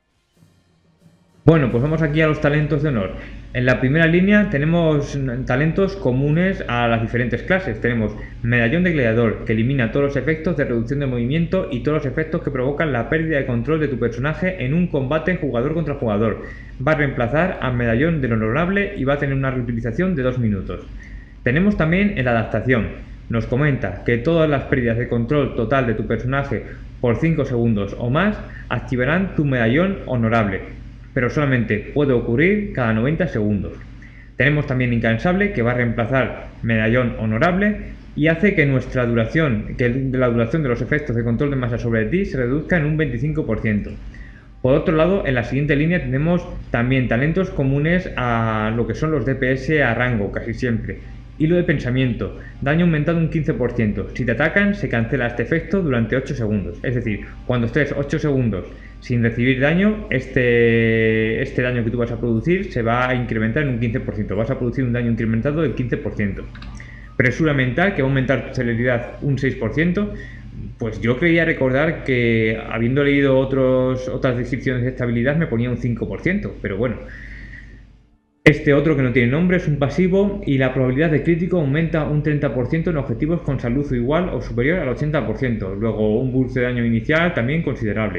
Bueno, pues vamos aquí a los talentos de honor. En la primera línea tenemos talentos comunes a las diferentes clases. Tenemos medallón de gladiador, que elimina todos los efectos de reducción de movimiento y todos los efectos que provocan la pérdida de control de tu personaje en un combate jugador contra jugador. Va a reemplazar al medallón del honorable y va a tener una reutilización de dos minutos. Tenemos también el adaptación. Nos comenta que todas las pérdidas de control total de tu personaje por cinco segundos o más activarán tu medallón honorable, pero solamente puede ocurrir cada noventa segundos. Tenemos también incansable, que va a reemplazar medallón honorable y hace que nuestra duración, que la duración de los efectos de control de masa sobre ti se reduzca en un veinticinco por ciento. Por otro lado, en la siguiente línea tenemos también talentos comunes a lo que son los D P S a rango, casi siempre. Hilo de pensamiento, daño aumentado un quince por ciento. Si te atacan, se cancela este efecto durante ocho segundos. Es decir, cuando estés ocho segundos sin recibir daño, este, este daño que tú vas a producir se va a incrementar en un quince por ciento. Vas a producir un daño incrementado del quince por ciento. Presura mental, que va a aumentar tu celeridad un seis por ciento. Pues yo creía recordar que, habiendo leído otros, otras descripciones de esta habilidad, me ponía un cinco por ciento. Pero bueno. Este otro, que no tiene nombre, es un pasivo y la probabilidad de crítico aumenta un treinta por ciento en objetivos con salud igual o superior al ochenta por ciento. Luego un boost de daño inicial también considerable.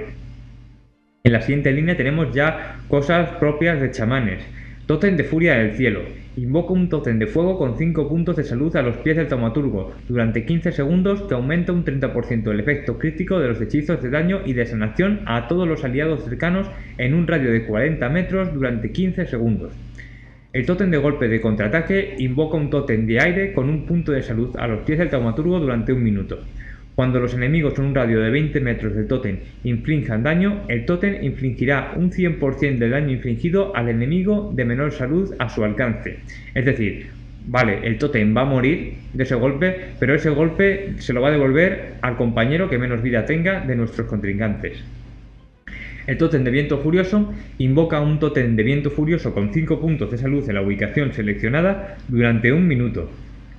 En la siguiente línea tenemos ya cosas propias de chamanes. Tótem de furia del cielo. Invoca un tótem de fuego con cinco puntos de salud a los pies del taumaturgo durante quince segundos, que aumenta un treinta por ciento el efecto crítico de los hechizos de daño y de sanación a todos los aliados cercanos en un radio de cuarenta metros durante quince segundos. El tótem de golpe de contraataque invoca un tótem de aire con un punto de salud a los pies del taumaturgo durante un minuto. Cuando los enemigos en un radio de veinte metros del tótem inflijan daño, el tótem infligirá un cien por ciento del daño infligido al enemigo de menor salud a su alcance. Es decir, vale, el tótem va a morir de ese golpe, pero ese golpe se lo va a devolver al compañero que menos vida tenga de nuestros contrincantes. El tótem de viento furioso invoca un tótem de viento furioso con cinco puntos de salud en la ubicación seleccionada durante un minuto.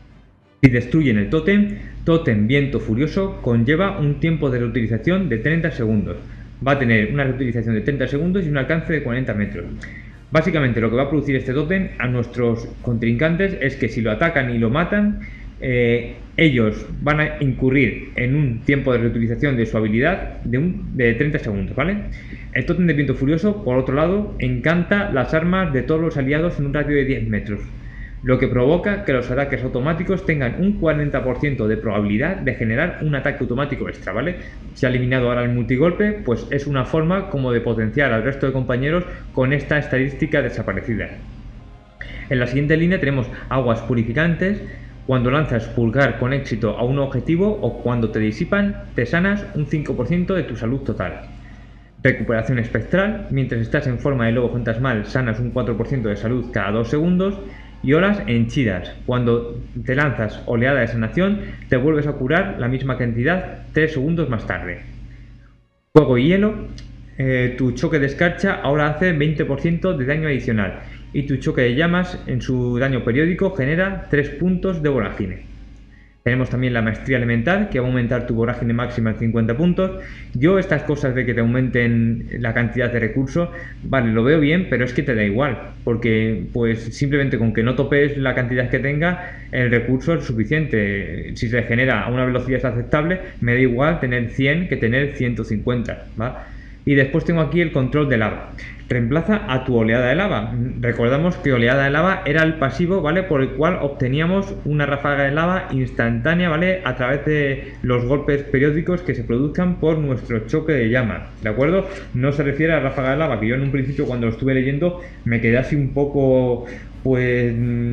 Si destruyen el tótem, tótem viento furioso conlleva un tiempo de reutilización de treinta segundos. Va a tener una reutilización de treinta segundos y un alcance de cuarenta metros. Básicamente lo que va a producir este tótem a nuestros contrincantes es que si lo atacan y lo matan, eh, ellos van a incurrir en un tiempo de reutilización de su habilidad de, un, de treinta segundos, ¿vale? El tótem de viento furioso, por otro lado, encanta las armas de todos los aliados en un radio de diez metros, lo que provoca que los ataques automáticos tengan un cuarenta por ciento de probabilidad de generar un ataque automático extra, ¿vale? Se ha eliminado ahora el multigolpe, pues es una forma como de potenciar al resto de compañeros con esta estadística desaparecida. En la siguiente línea tenemos aguas purificantes. Cuando lanzas pulgar con éxito a un objetivo o cuando te disipan, te sanas un cinco por ciento de tu salud total. Recuperación espectral, mientras estás en forma de lobo fantasmal sanas un cuatro por ciento de salud cada dos segundos. y olas henchidas. Cuando te lanzas oleada de sanación, te vuelves a curar la misma cantidad tres segundos más tarde. Fuego y hielo, eh, tu choque de escarcha ahora hace veinte por ciento de daño adicional y tu choque de llamas en su daño periódico genera tres puntos de vorágine. Tenemos también la maestría elemental, que va a aumentar tu vorágine máxima en cincuenta puntos. Yo estas cosas de que te aumenten la cantidad de recursos, vale, lo veo bien, pero es que te da igual, porque pues simplemente con que no topes la cantidad que tenga, el recurso es suficiente. Si se genera a una velocidad aceptable, me da igual tener cien que tener ciento cincuenta, ¿va? Y después tengo aquí el control de lava. Reemplaza a tu oleada de lava. Recordamos que oleada de lava era el pasivo, ¿vale? Por el cual obteníamos una ráfaga de lava instantánea, ¿vale? A través de los golpes periódicos que se produzcan por nuestro choque de llamas, ¿de acuerdo? No se refiere a ráfaga de lava, que yo en un principio cuando lo estuve leyendo me quedé así un poco, pues,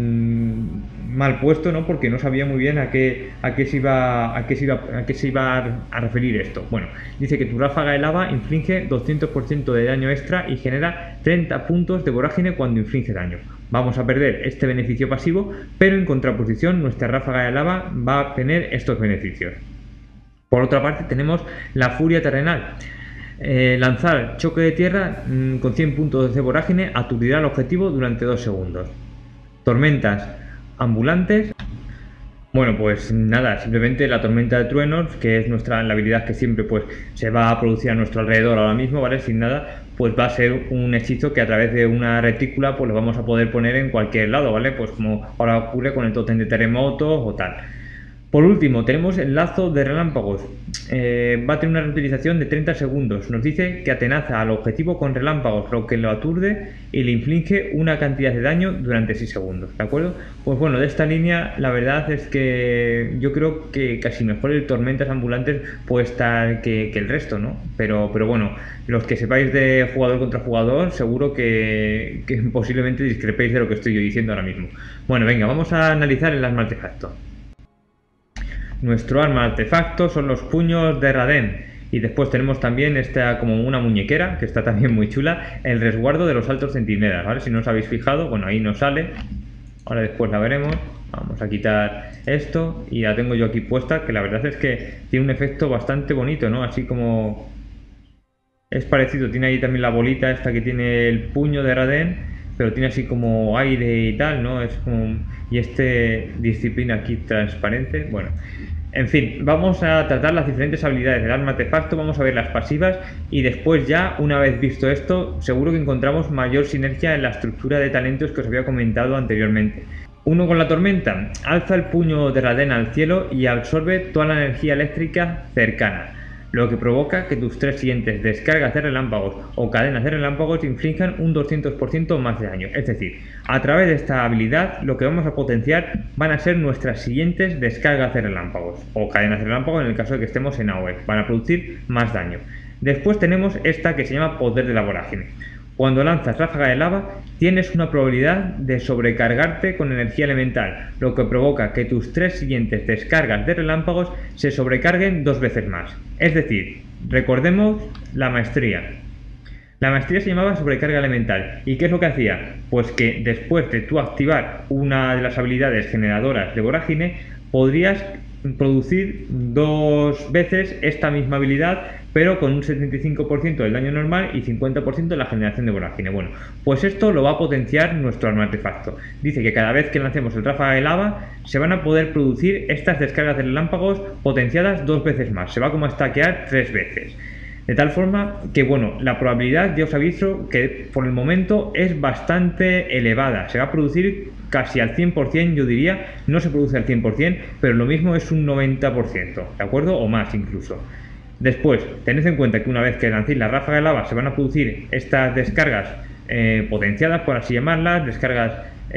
mal puesto, ¿no? Porque no sabía muy bien a qué, a qué se iba, a qué se iba, a qué se iba a referir esto. Bueno, dice que tu ráfaga de lava inflige doscientos por ciento de daño extra y genera treinta puntos de vorágine cuando inflige daño. Vamos a perder este beneficio pasivo, pero en contraposición nuestra ráfaga de lava va a tener estos beneficios. Por otra parte tenemos la furia terrenal. Eh, lanzar choque de tierra mmm, con cien puntos de vorágine aturdirá al objetivo durante dos segundos. Tormentas ambulantes. Bueno, pues nada, simplemente la tormenta de truenos, que es nuestra la habilidad que siempre pues se va a producir a nuestro alrededor ahora mismo, ¿vale? Sin nada, pues va a ser un hechizo que a través de una retícula pues lo vamos a poder poner en cualquier lado, ¿vale? Pues como ahora ocurre con el tótem de terremotos o tal. Por último, tenemos el lazo de relámpagos. Eh, va a tener una reutilización de treinta segundos. Nos dice que atenaza al objetivo con relámpagos, lo que lo aturde y le inflige una cantidad de daño durante seis segundos, ¿de acuerdo? Pues bueno, de esta línea la verdad es que yo creo que casi mejor el tormentas ambulantes puede estar que, que el resto, ¿no? Pero, pero bueno, los que sepáis de jugador contra jugador, seguro que, que posiblemente discrepéis de lo que estoy yo diciendo ahora mismo. Bueno, venga, vamos a analizar el arma artefacto. Nuestro arma artefacto son los puños de Raden. Y después tenemos también esta como una muñequera, que está también muy chula, el resguardo de los altos centinelas, ¿vale? Si no os habéis fijado, bueno, ahí no sale. Ahora después la veremos. Vamos a quitar esto y la tengo yo aquí puesta, que la verdad es que tiene un efecto bastante bonito, ¿no? Así como es parecido, tiene ahí también la bolita esta que tiene el puño de Raden, pero tiene así como aire y tal, ¿no? Es como... y este disciplina aquí transparente, bueno... En fin, vamos a tratar las diferentes habilidades del arma artefacto, vamos a ver las pasivas y después ya, una vez visto esto, seguro que encontramos mayor sinergia en la estructura de talentos que os había comentado anteriormente. Uno con la tormenta, alza el puño de Raden al cielo y absorbe toda la energía eléctrica cercana, lo que provoca que tus tres siguientes descargas de relámpagos o cadenas de relámpagos inflijan un doscientos por ciento más de daño. Es decir, a través de esta habilidad lo que vamos a potenciar van a ser nuestras siguientes descargas de relámpagos o cadenas de relámpagos en el caso de que estemos en A O E. Van a producir más daño. Después tenemos esta que se llama poder de la vorágine. Cuando lanzas ráfaga de lava, tienes una probabilidad de sobrecargarte con energía elemental, lo que provoca que tus tres siguientes descargas de relámpagos se sobrecarguen dos veces más. Es decir, recordemos la maestría. La maestría se llamaba sobrecarga elemental. ¿Y qué es lo que hacía? Pues que después de tú activar una de las habilidades generadoras de vorágine, podrías producir dos veces esta misma habilidad, pero con un setenta y cinco por ciento del daño normal y cincuenta por ciento de la generación de vorágine. Bueno, pues esto lo va a potenciar nuestro arma artefacto. Dice que cada vez que lancemos el ráfaga de lava se van a poder producir estas descargas de relámpagos potenciadas dos veces más. Se va como a stackear tres veces. De tal forma que, bueno, la probabilidad, ya os aviso, que por el momento es bastante elevada. Se va a producir casi al cien por cien, yo diría. No se produce al cien por cien, pero lo mismo es un noventa por ciento, ¿de acuerdo? O más incluso. Después, tened en cuenta que una vez que lancéis la ráfaga de lava se van a producir estas descargas eh, potenciadas, por así llamarlas, descargas,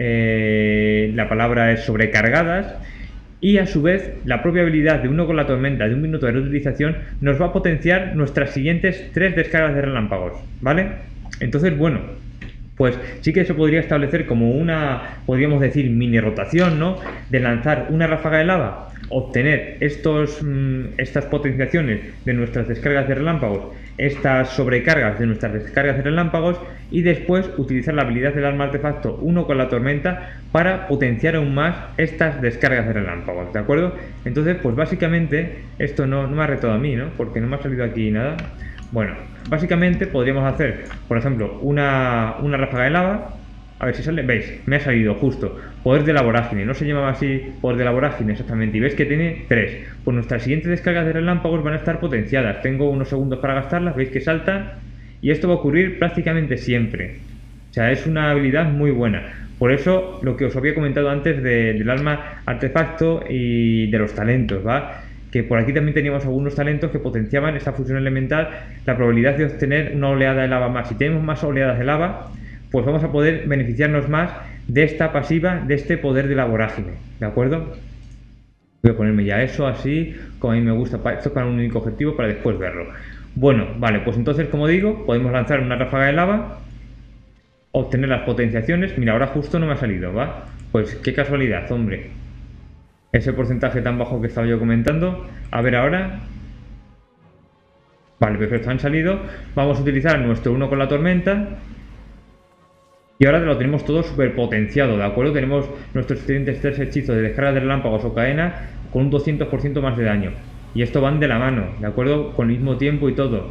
eh, la palabra es sobrecargadas. Y a su vez, la propia habilidad de uno con la tormenta de un minuto de reutilización nos va a potenciar nuestras siguientes tres descargas de relámpagos, ¿vale? Entonces, bueno, Pues sí que se podría establecer como una, podríamos decir, mini rotación, ¿no? De lanzar una ráfaga de lava, obtener estos, mmm, estas potenciaciones de nuestras descargas de relámpagos, estas sobrecargas de nuestras descargas de relámpagos, y después utilizar la habilidad del arma artefacto uno con la tormenta para potenciar aún más estas descargas de relámpagos, ¿de acuerdo? Entonces, pues básicamente, esto no, no me ha retado a mí, ¿no? Porque no me ha salido aquí nada. Bueno, básicamente podríamos hacer, por ejemplo, una, una ráfaga de lava. A ver si sale, veis, me ha salido justo poder de la vorágine, no se llamaba así poder de la vorágine exactamente, y veis que tiene tres. Pues nuestras siguientes descargas de relámpagos van a estar potenciadas, tengo unos segundos para gastarlas, veis que saltan, y esto va a ocurrir prácticamente siempre. O sea, es una habilidad muy buena. Por eso lo que os había comentado antes de, del arma artefacto y de los talentos, ¿va? Que por aquí también teníamos algunos talentos que potenciaban esta fusión elemental, la probabilidad de obtener una oleada de lava más. Si tenemos más oleadas de lava, pues vamos a poder beneficiarnos más de esta pasiva, de este poder de la vorágine, ¿de acuerdo? Voy a ponerme ya eso así, como a mí me gusta, esto es para un único objetivo, para después verlo. Bueno, vale, pues entonces, como digo, podemos lanzar una ráfaga de lava, obtener las potenciaciones. Mira, ahora justo no me ha salido, ¿va? Pues qué casualidad, hombre. Ese porcentaje tan bajo que estaba yo comentando. A ver ahora. Vale, perfecto, han salido. Vamos a utilizar nuestro uno con la tormenta. Y ahora lo tenemos todo súper potenciado, ¿de acuerdo? Tenemos nuestros siguientes tres hechizos de descarga de relámpagos o cadena con un doscientos por ciento más de daño. Y esto van de la mano, ¿de acuerdo? Con el mismo tiempo y todo.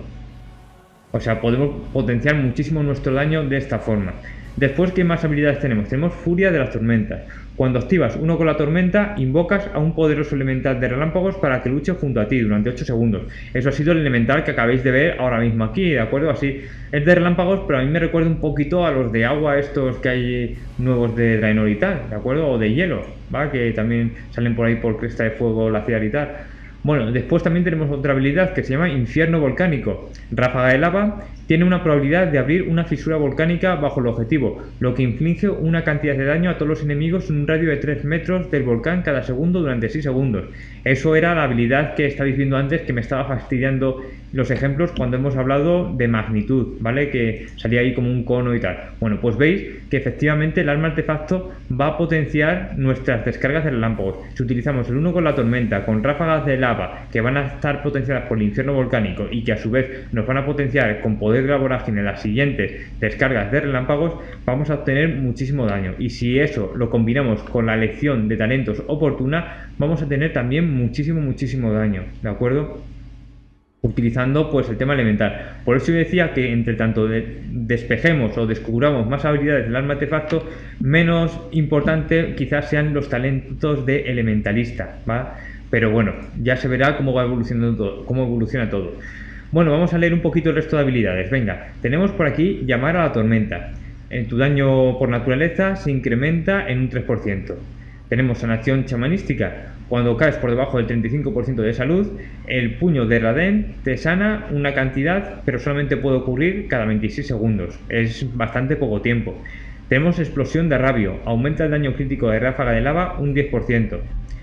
O sea, podemos potenciar muchísimo nuestro daño de esta forma. Después, ¿qué más habilidades tenemos? Tenemos Furia de las Tormentas. Cuando activas uno con la tormenta, invocas a un poderoso elemental de relámpagos para que luche junto a ti durante ocho segundos. Eso ha sido el elemental que acabáis de ver ahora mismo aquí, ¿de acuerdo? Así, es de relámpagos, pero a mí me recuerda un poquito a los de agua estos que hay nuevos de Draenor y tal, ¿de acuerdo? O de hielo, ¿va? Que también salen por ahí por Cresta de Fuego, Glaciar y tal. Bueno, después también tenemos otra habilidad que se llama Infierno Volcánico. Ráfaga de lava tiene una probabilidad de abrir una fisura volcánica bajo el objetivo, lo que inflige una cantidad de daño a todos los enemigos en un radio de tres metros del volcán cada segundo durante seis segundos. Eso era la habilidad que estabais viendo antes, que me estaba fastidiando los ejemplos cuando hemos hablado de magnitud, ¿vale? Que salía ahí como un cono y tal. Bueno, pues veis que efectivamente el arma artefacto va a potenciar nuestras descargas de relámpagos. Si utilizamos el uno con la tormenta, con ráfagas de lava que van a estar potenciadas por el infierno volcánico y que a su vez nos van a potenciar con poder de la vorágine las siguientes descargas de relámpagos, vamos a obtener muchísimo daño. Y si eso lo combinamos con la elección de talentos oportuna, vamos a tener también muchísimo, muchísimo daño, ¿de acuerdo? Utilizando pues el tema elemental. Por eso yo decía que entre tanto de despejemos o descubramos más habilidades del arma artefacto, menos importante quizás sean los talentos de elementalista, ¿va? Pero bueno, ya se verá cómo va evolucionando todo, cómo evoluciona todo. Bueno, vamos a leer un poquito el resto de habilidades. Venga, tenemos por aquí llamar a la tormenta. En tu daño por naturaleza se incrementa en un tres por ciento. Tenemos sanación chamanística. Cuando caes por debajo del treinta y cinco por ciento de salud, el puño de Radén te sana una cantidad, pero solamente puede ocurrir cada veintiséis segundos. Es bastante poco tiempo. Tenemos explosión de rabio. Aumenta el daño crítico de ráfaga de lava un diez por ciento.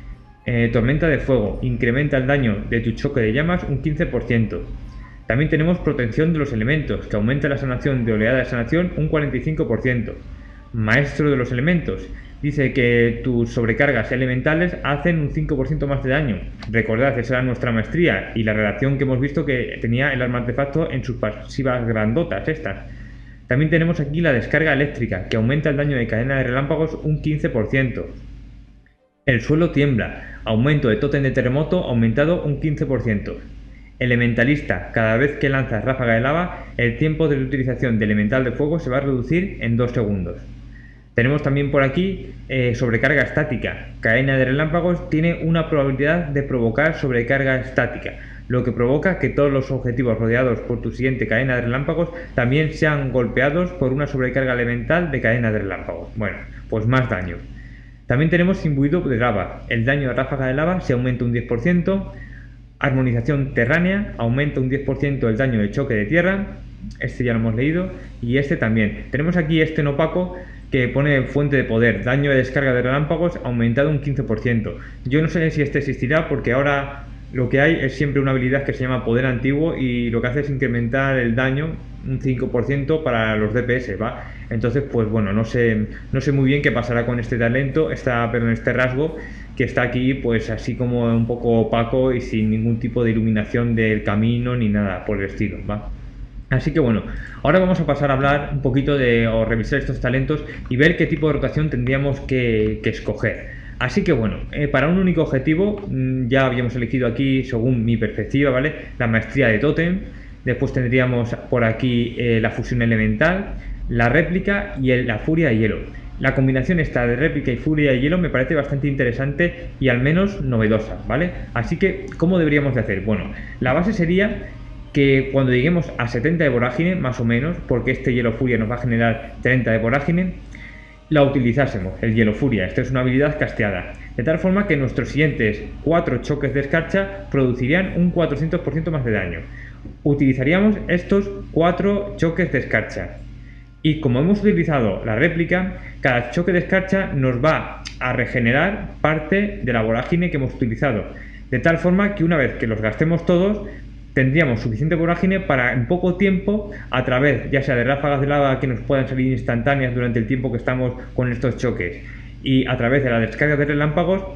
Eh, tormenta de fuego. Incrementa el daño de tu choque de llamas un quince por ciento. También tenemos protección de los elementos, que aumenta la sanación de oleada de sanación un cuarenta y cinco por ciento. Maestro de los elementos. Dice que tus sobrecargas elementales hacen un cinco por ciento más de daño. Recordad, esa era nuestra maestría y la relación que hemos visto que tenía el arma artefacto en sus pasivas grandotas estas. También tenemos aquí la descarga eléctrica, que aumenta el daño de cadena de relámpagos un quince por ciento. El suelo tiembla. Aumento de tótem de terremoto aumentado un quince por ciento. Elementalista. Cada vez que lanzas ráfaga de lava, el tiempo de utilización de elemental de fuego se va a reducir en dos segundos. Tenemos también por aquí eh, sobrecarga estática. Cadena de relámpagos tiene una probabilidad de provocar sobrecarga estática, lo que provoca que todos los objetivos rodeados por tu siguiente cadena de relámpagos también sean golpeados por una sobrecarga elemental de cadena de relámpagos. Bueno, pues más daño. También tenemos imbuido de lava. El daño de ráfaga de lava se aumenta un diez por ciento. Armonización terránea, aumenta un diez por ciento el daño de choque de tierra. Este ya lo hemos leído. Y este también. Tenemos aquí este en opaco, que pone fuente de poder, daño de descarga de relámpagos aumentado un quince por ciento. Yo no sé si este existirá porque ahora lo que hay es siempre una habilidad que se llama poder antiguo y lo que hace es incrementar el daño un cinco por ciento para los D P S, ¿va? Entonces, pues bueno, no sé, no sé muy bien qué pasará con este talento, esta, perdón, este rasgo que está aquí, pues así como un poco opaco y sin ningún tipo de iluminación del camino ni nada por el estilo, ¿va? Así que bueno, ahora vamos a pasar a hablar un poquito de, o revisar estos talentos y ver qué tipo de rotación tendríamos que, que escoger. Así que bueno, eh, para un único objetivo, mmm, ya habíamos elegido aquí, según mi perspectiva, ¿vale? La maestría de Tótem. Después tendríamos por aquí eh, la fusión elemental, la réplica y el, la furia de hielo. La combinación esta de réplica y furia de hielo me parece bastante interesante y al menos novedosa, ¿vale? Así que, ¿cómo deberíamos de hacer? Bueno, la base sería que cuando lleguemos a setenta de vorágine, más o menos, porque este hielo furia nos va a generar treinta de vorágine, la utilizásemos, el hielo furia. Esta es una habilidad casteada, de tal forma que nuestros siguientes cuatro choques de escarcha producirían un cuatrocientos por ciento más de daño. Utilizaríamos estos cuatro choques de escarcha. Y como hemos utilizado la réplica, cada choque de escarcha nos va a regenerar parte de la vorágine que hemos utilizado. De tal forma que una vez que los gastemos todos, tendríamos suficiente vorágine para en poco tiempo, a través ya sea de ráfagas de lava que nos puedan salir instantáneas durante el tiempo que estamos con estos choques, y a través de la descarga de relámpagos,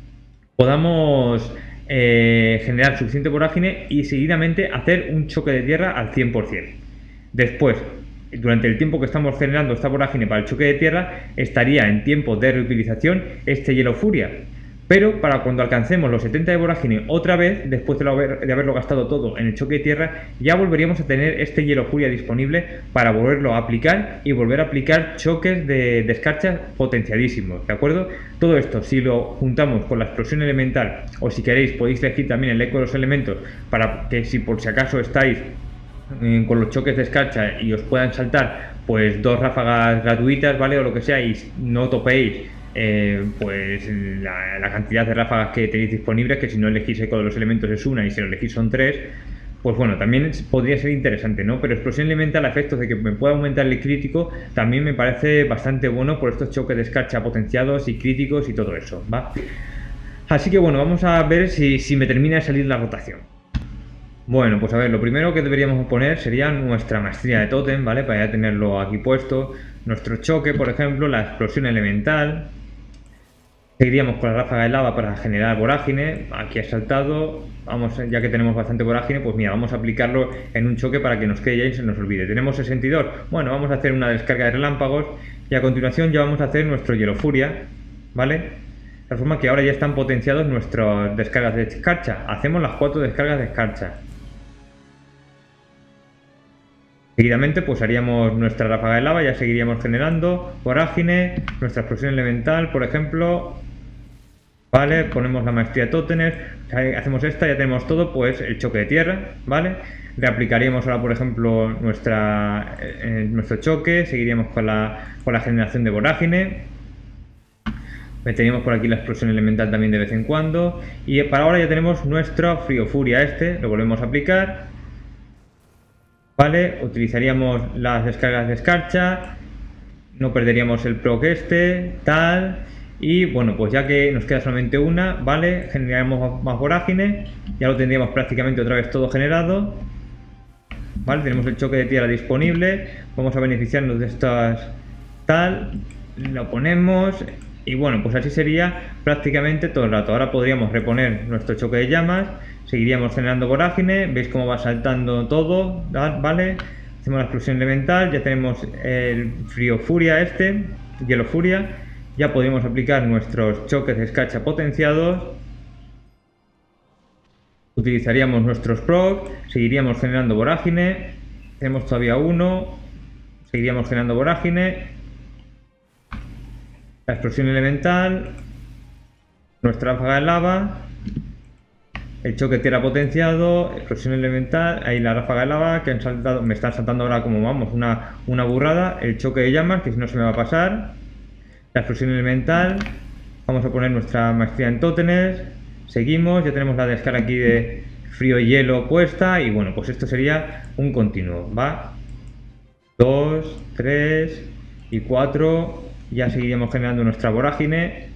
podamos eh, generar suficiente vorágine y seguidamente hacer un choque de tierra al cien por cien. Después, durante el tiempo que estamos generando esta vorágine para el choque de tierra, estaría en tiempo de reutilización este hielo furia. Pero para cuando alcancemos los setenta de vorágine otra vez, después de, haber, de haberlo gastado todo en el choque de tierra, ya volveríamos a tener este hielo furia disponible para volverlo a aplicar y volver a aplicar choques de, de escarcha potenciadísimos, ¿de acuerdo? Todo esto, si lo juntamos con la explosión elemental, o si queréis podéis elegir también el eco de los elementos, para que si por si acaso estáis eh, con los choques de escarcha y os puedan saltar pues dos ráfagas gratuitas, ¿vale? O lo que sea, y no topéis Eh, pues la, la cantidad de ráfagas que tenéis disponibles, que si no elegís eco de los elementos es una y si lo elegís son tres, pues bueno, también podría ser interesante, ¿no? Pero explosión elemental a efectos de que me pueda aumentar el crítico también me parece bastante bueno por estos choques de escarcha potenciados y críticos y todo eso, ¿va? Así que bueno, vamos a ver si, si me termina de salir la rotación. Bueno, pues a ver, lo primero que deberíamos poner sería nuestra maestría de Tótem, ¿vale? Para ya tenerlo aquí puesto. Nuestro choque, por ejemplo, la explosión elemental. Seguiríamos con la ráfaga de lava para generar vorágine. Aquí ha saltado. Vamos, ya que tenemos bastante vorágine, pues mira, vamos a aplicarlo en un choque para que nos quede ya y se nos olvide. Tenemos sesenta y dos. Bueno, vamos a hacer una descarga de relámpagos y a continuación ya vamos a hacer nuestro hielo furia, ¿vale? De tal forma que ahora ya están potenciados nuestras descargas de escarcha. Hacemos las cuatro descargas de escarcha. Seguidamente pues haríamos nuestra ráfaga de lava, ya seguiríamos generando vorágine, nuestra explosión elemental, por ejemplo, vale, ponemos la maestría de Tótenes, hacemos esta, ya tenemos todo, pues el choque de tierra, vale, reaplicaríamos ahora por ejemplo nuestra, eh, nuestro choque, seguiríamos con la, con la generación de vorágine, meteríamos por aquí la explosión elemental también de vez en cuando, y para ahora ya tenemos nuestro frío furia este, lo volvemos a aplicar. Vale, utilizaríamos las descargas de escarcha, no perderíamos el proc este, tal, y bueno, pues ya que nos queda solamente una, vale, generamos más vorágine, ya lo tendríamos prácticamente otra vez todo generado, vale, tenemos el choque de tierra disponible, vamos a beneficiarnos de estas, tal, lo ponemos, y bueno, pues así sería prácticamente todo el rato. Ahora podríamos reponer nuestro choque de llamas, seguiríamos generando vorágine, veis cómo va saltando todo, ¿vale? Hacemos la explosión elemental, ya tenemos el frío furia este, hielo furia, ya podemos aplicar nuestros choques de escarcha potenciados, utilizaríamos nuestros proc, seguiríamos generando vorágine, tenemos todavía uno, seguiríamos generando vorágine, la explosión elemental, nuestra ráfaga de lava, el choque de tierra potenciado, explosión elemental, ahí la ráfaga de lava que han saltado, me están saltando ahora como vamos, una, una burrada, el choque de llamas que si no se me va a pasar, la explosión elemental, vamos a poner nuestra maestría en Tótenes, seguimos, ya tenemos la descarga aquí de frío y hielo puesta y bueno, pues esto sería un continuo, va, dos, tres y cuatro. Ya seguiríamos generando nuestra vorágine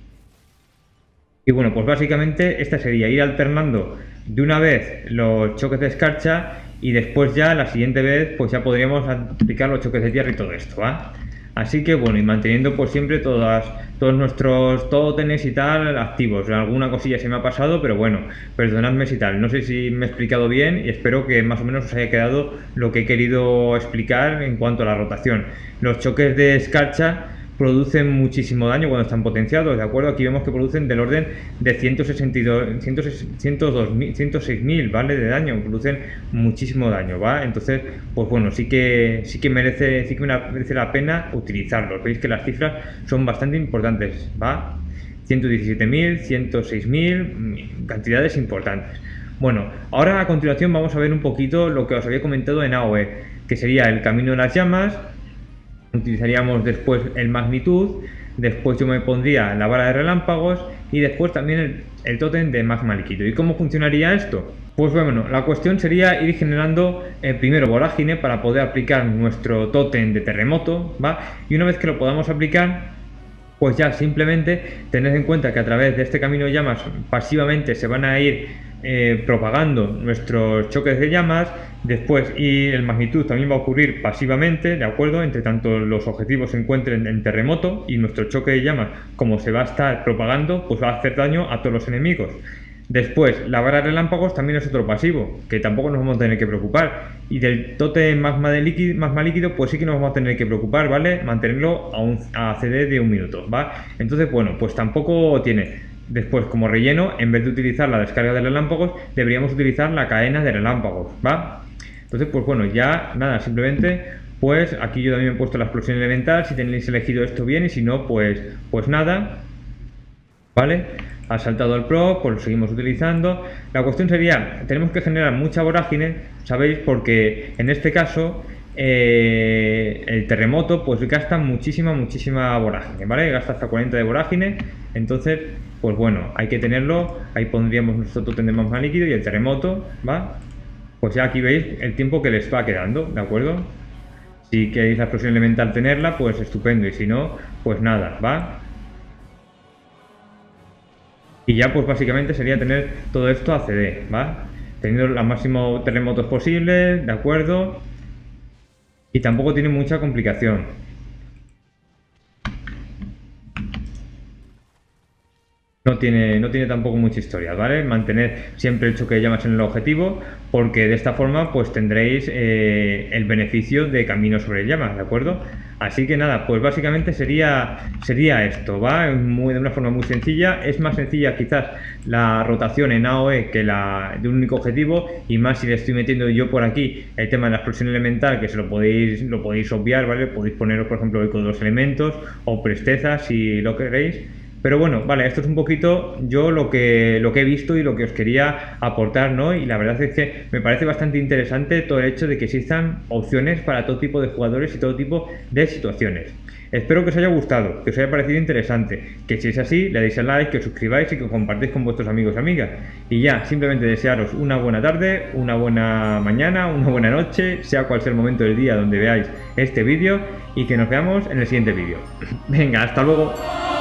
y bueno, pues básicamente esta sería ir alternando de una vez los choques de escarcha y después ya la siguiente vez pues ya podríamos aplicar los choques de tierra y todo esto, ¿va? Así que bueno, y manteniendo pues siempre todas, todos nuestros tótems y tal activos. Alguna cosilla se me ha pasado, pero bueno, perdonadme si tal. No sé si me he explicado bien y espero que más o menos os haya quedado lo que he querido explicar en cuanto a la rotación. Los choques de escarcha producen muchísimo daño cuando están potenciados, ¿de acuerdo? Aquí vemos que producen del orden de ciento sesenta y dos, ciento dos mil, ciento seis mil, ¿vale? De daño, producen muchísimo daño, ¿va? Entonces, pues bueno, sí que sí que merece, sí que merece la pena utilizarlos. Veis que las cifras son bastante importantes, ¿va? ciento diecisiete mil, ciento seis mil, cantidades importantes. Bueno, ahora a continuación vamos a ver un poquito lo que os había comentado en A O E, que sería el camino de las llamas. Utilizaríamos después el magnitud, después yo me pondría la vara de relámpagos y después también el, el tótem de magma líquido. ¿Y cómo funcionaría esto? Pues bueno, la cuestión sería ir generando eh, primero vorágine para poder aplicar nuestro tótem de terremoto, ¿va? Y una vez que lo podamos aplicar, pues ya simplemente tened en cuenta que a través de este camino de llamas pasivamente se van a ir eh, propagando nuestros choques de llamas. Después, y el magnitud también va a ocurrir pasivamente, ¿de acuerdo? Entre tanto los objetivos se encuentren en terremoto y nuestro choque de llamas, como se va a estar propagando, pues va a hacer daño a todos los enemigos. Después, la vara de relámpagos también es otro pasivo, que tampoco nos vamos a tener que preocupar. Y del tótem magma, de líquido, magma líquido, pues sí que nos vamos a tener que preocupar, ¿vale? Mantenerlo a, un, a C D de un minuto, ¿va? Entonces, bueno, pues tampoco tiene. Después, como relleno, en vez de utilizar la descarga de relámpagos, deberíamos utilizar la cadena de relámpagos, ¿va? Entonces, pues bueno, ya nada, simplemente, pues aquí yo también he puesto la explosión elemental, si tenéis elegido esto bien, y si no, pues, pues nada, ¿vale? Ha saltado el Pro, pues lo seguimos utilizando. La cuestión sería, tenemos que generar mucha vorágine, ¿sabéis? Porque en este caso, eh, el terremoto, pues gasta muchísima, muchísima vorágine, ¿vale? Gasta hasta cuarenta de vorágine, entonces, pues bueno, hay que tenerlo, ahí pondríamos nuestro tótem de magma líquido y el terremoto, ¿va? Pues ya aquí veis el tiempo que les va quedando, ¿de acuerdo? Si queréis la explosión elemental tenerla, pues estupendo, y si no, pues nada, ¿va? Y ya pues básicamente sería tener todo esto a C D, ¿va? Teniendo los máximos terremotos posibles, ¿de acuerdo? Y tampoco tiene mucha complicación. No tiene, no tiene tampoco mucha historia, ¿vale? Mantener siempre el choque de llamas en el objetivo, porque de esta forma pues tendréis eh, el beneficio de camino sobre llamas, ¿de acuerdo? Así que nada, pues básicamente sería, sería esto, ¿va? Muy, de una forma muy sencilla. Es más sencilla quizás la rotación en A O E que la de un único objetivo, y más si le estoy metiendo yo por aquí el tema de la explosión elemental, que se lo podéis, lo podéis obviar, ¿vale? Podéis poneros, por ejemplo, con los elementos o presteza si lo queréis. Pero bueno, vale, esto es un poquito yo lo que, lo que he visto y lo que os quería aportar, ¿no? Y la verdad es que me parece bastante interesante todo el hecho de que existan opciones para todo tipo de jugadores y todo tipo de situaciones. Espero que os haya gustado, que os haya parecido interesante, que si es así, le deis al like, que os suscribáis y que compartáis con vuestros amigos y amigas. Y ya, simplemente desearos una buena tarde, una buena mañana, una buena noche, sea cual sea el momento del día donde veáis este vídeo, y que nos veamos en el siguiente vídeo. Venga, hasta luego.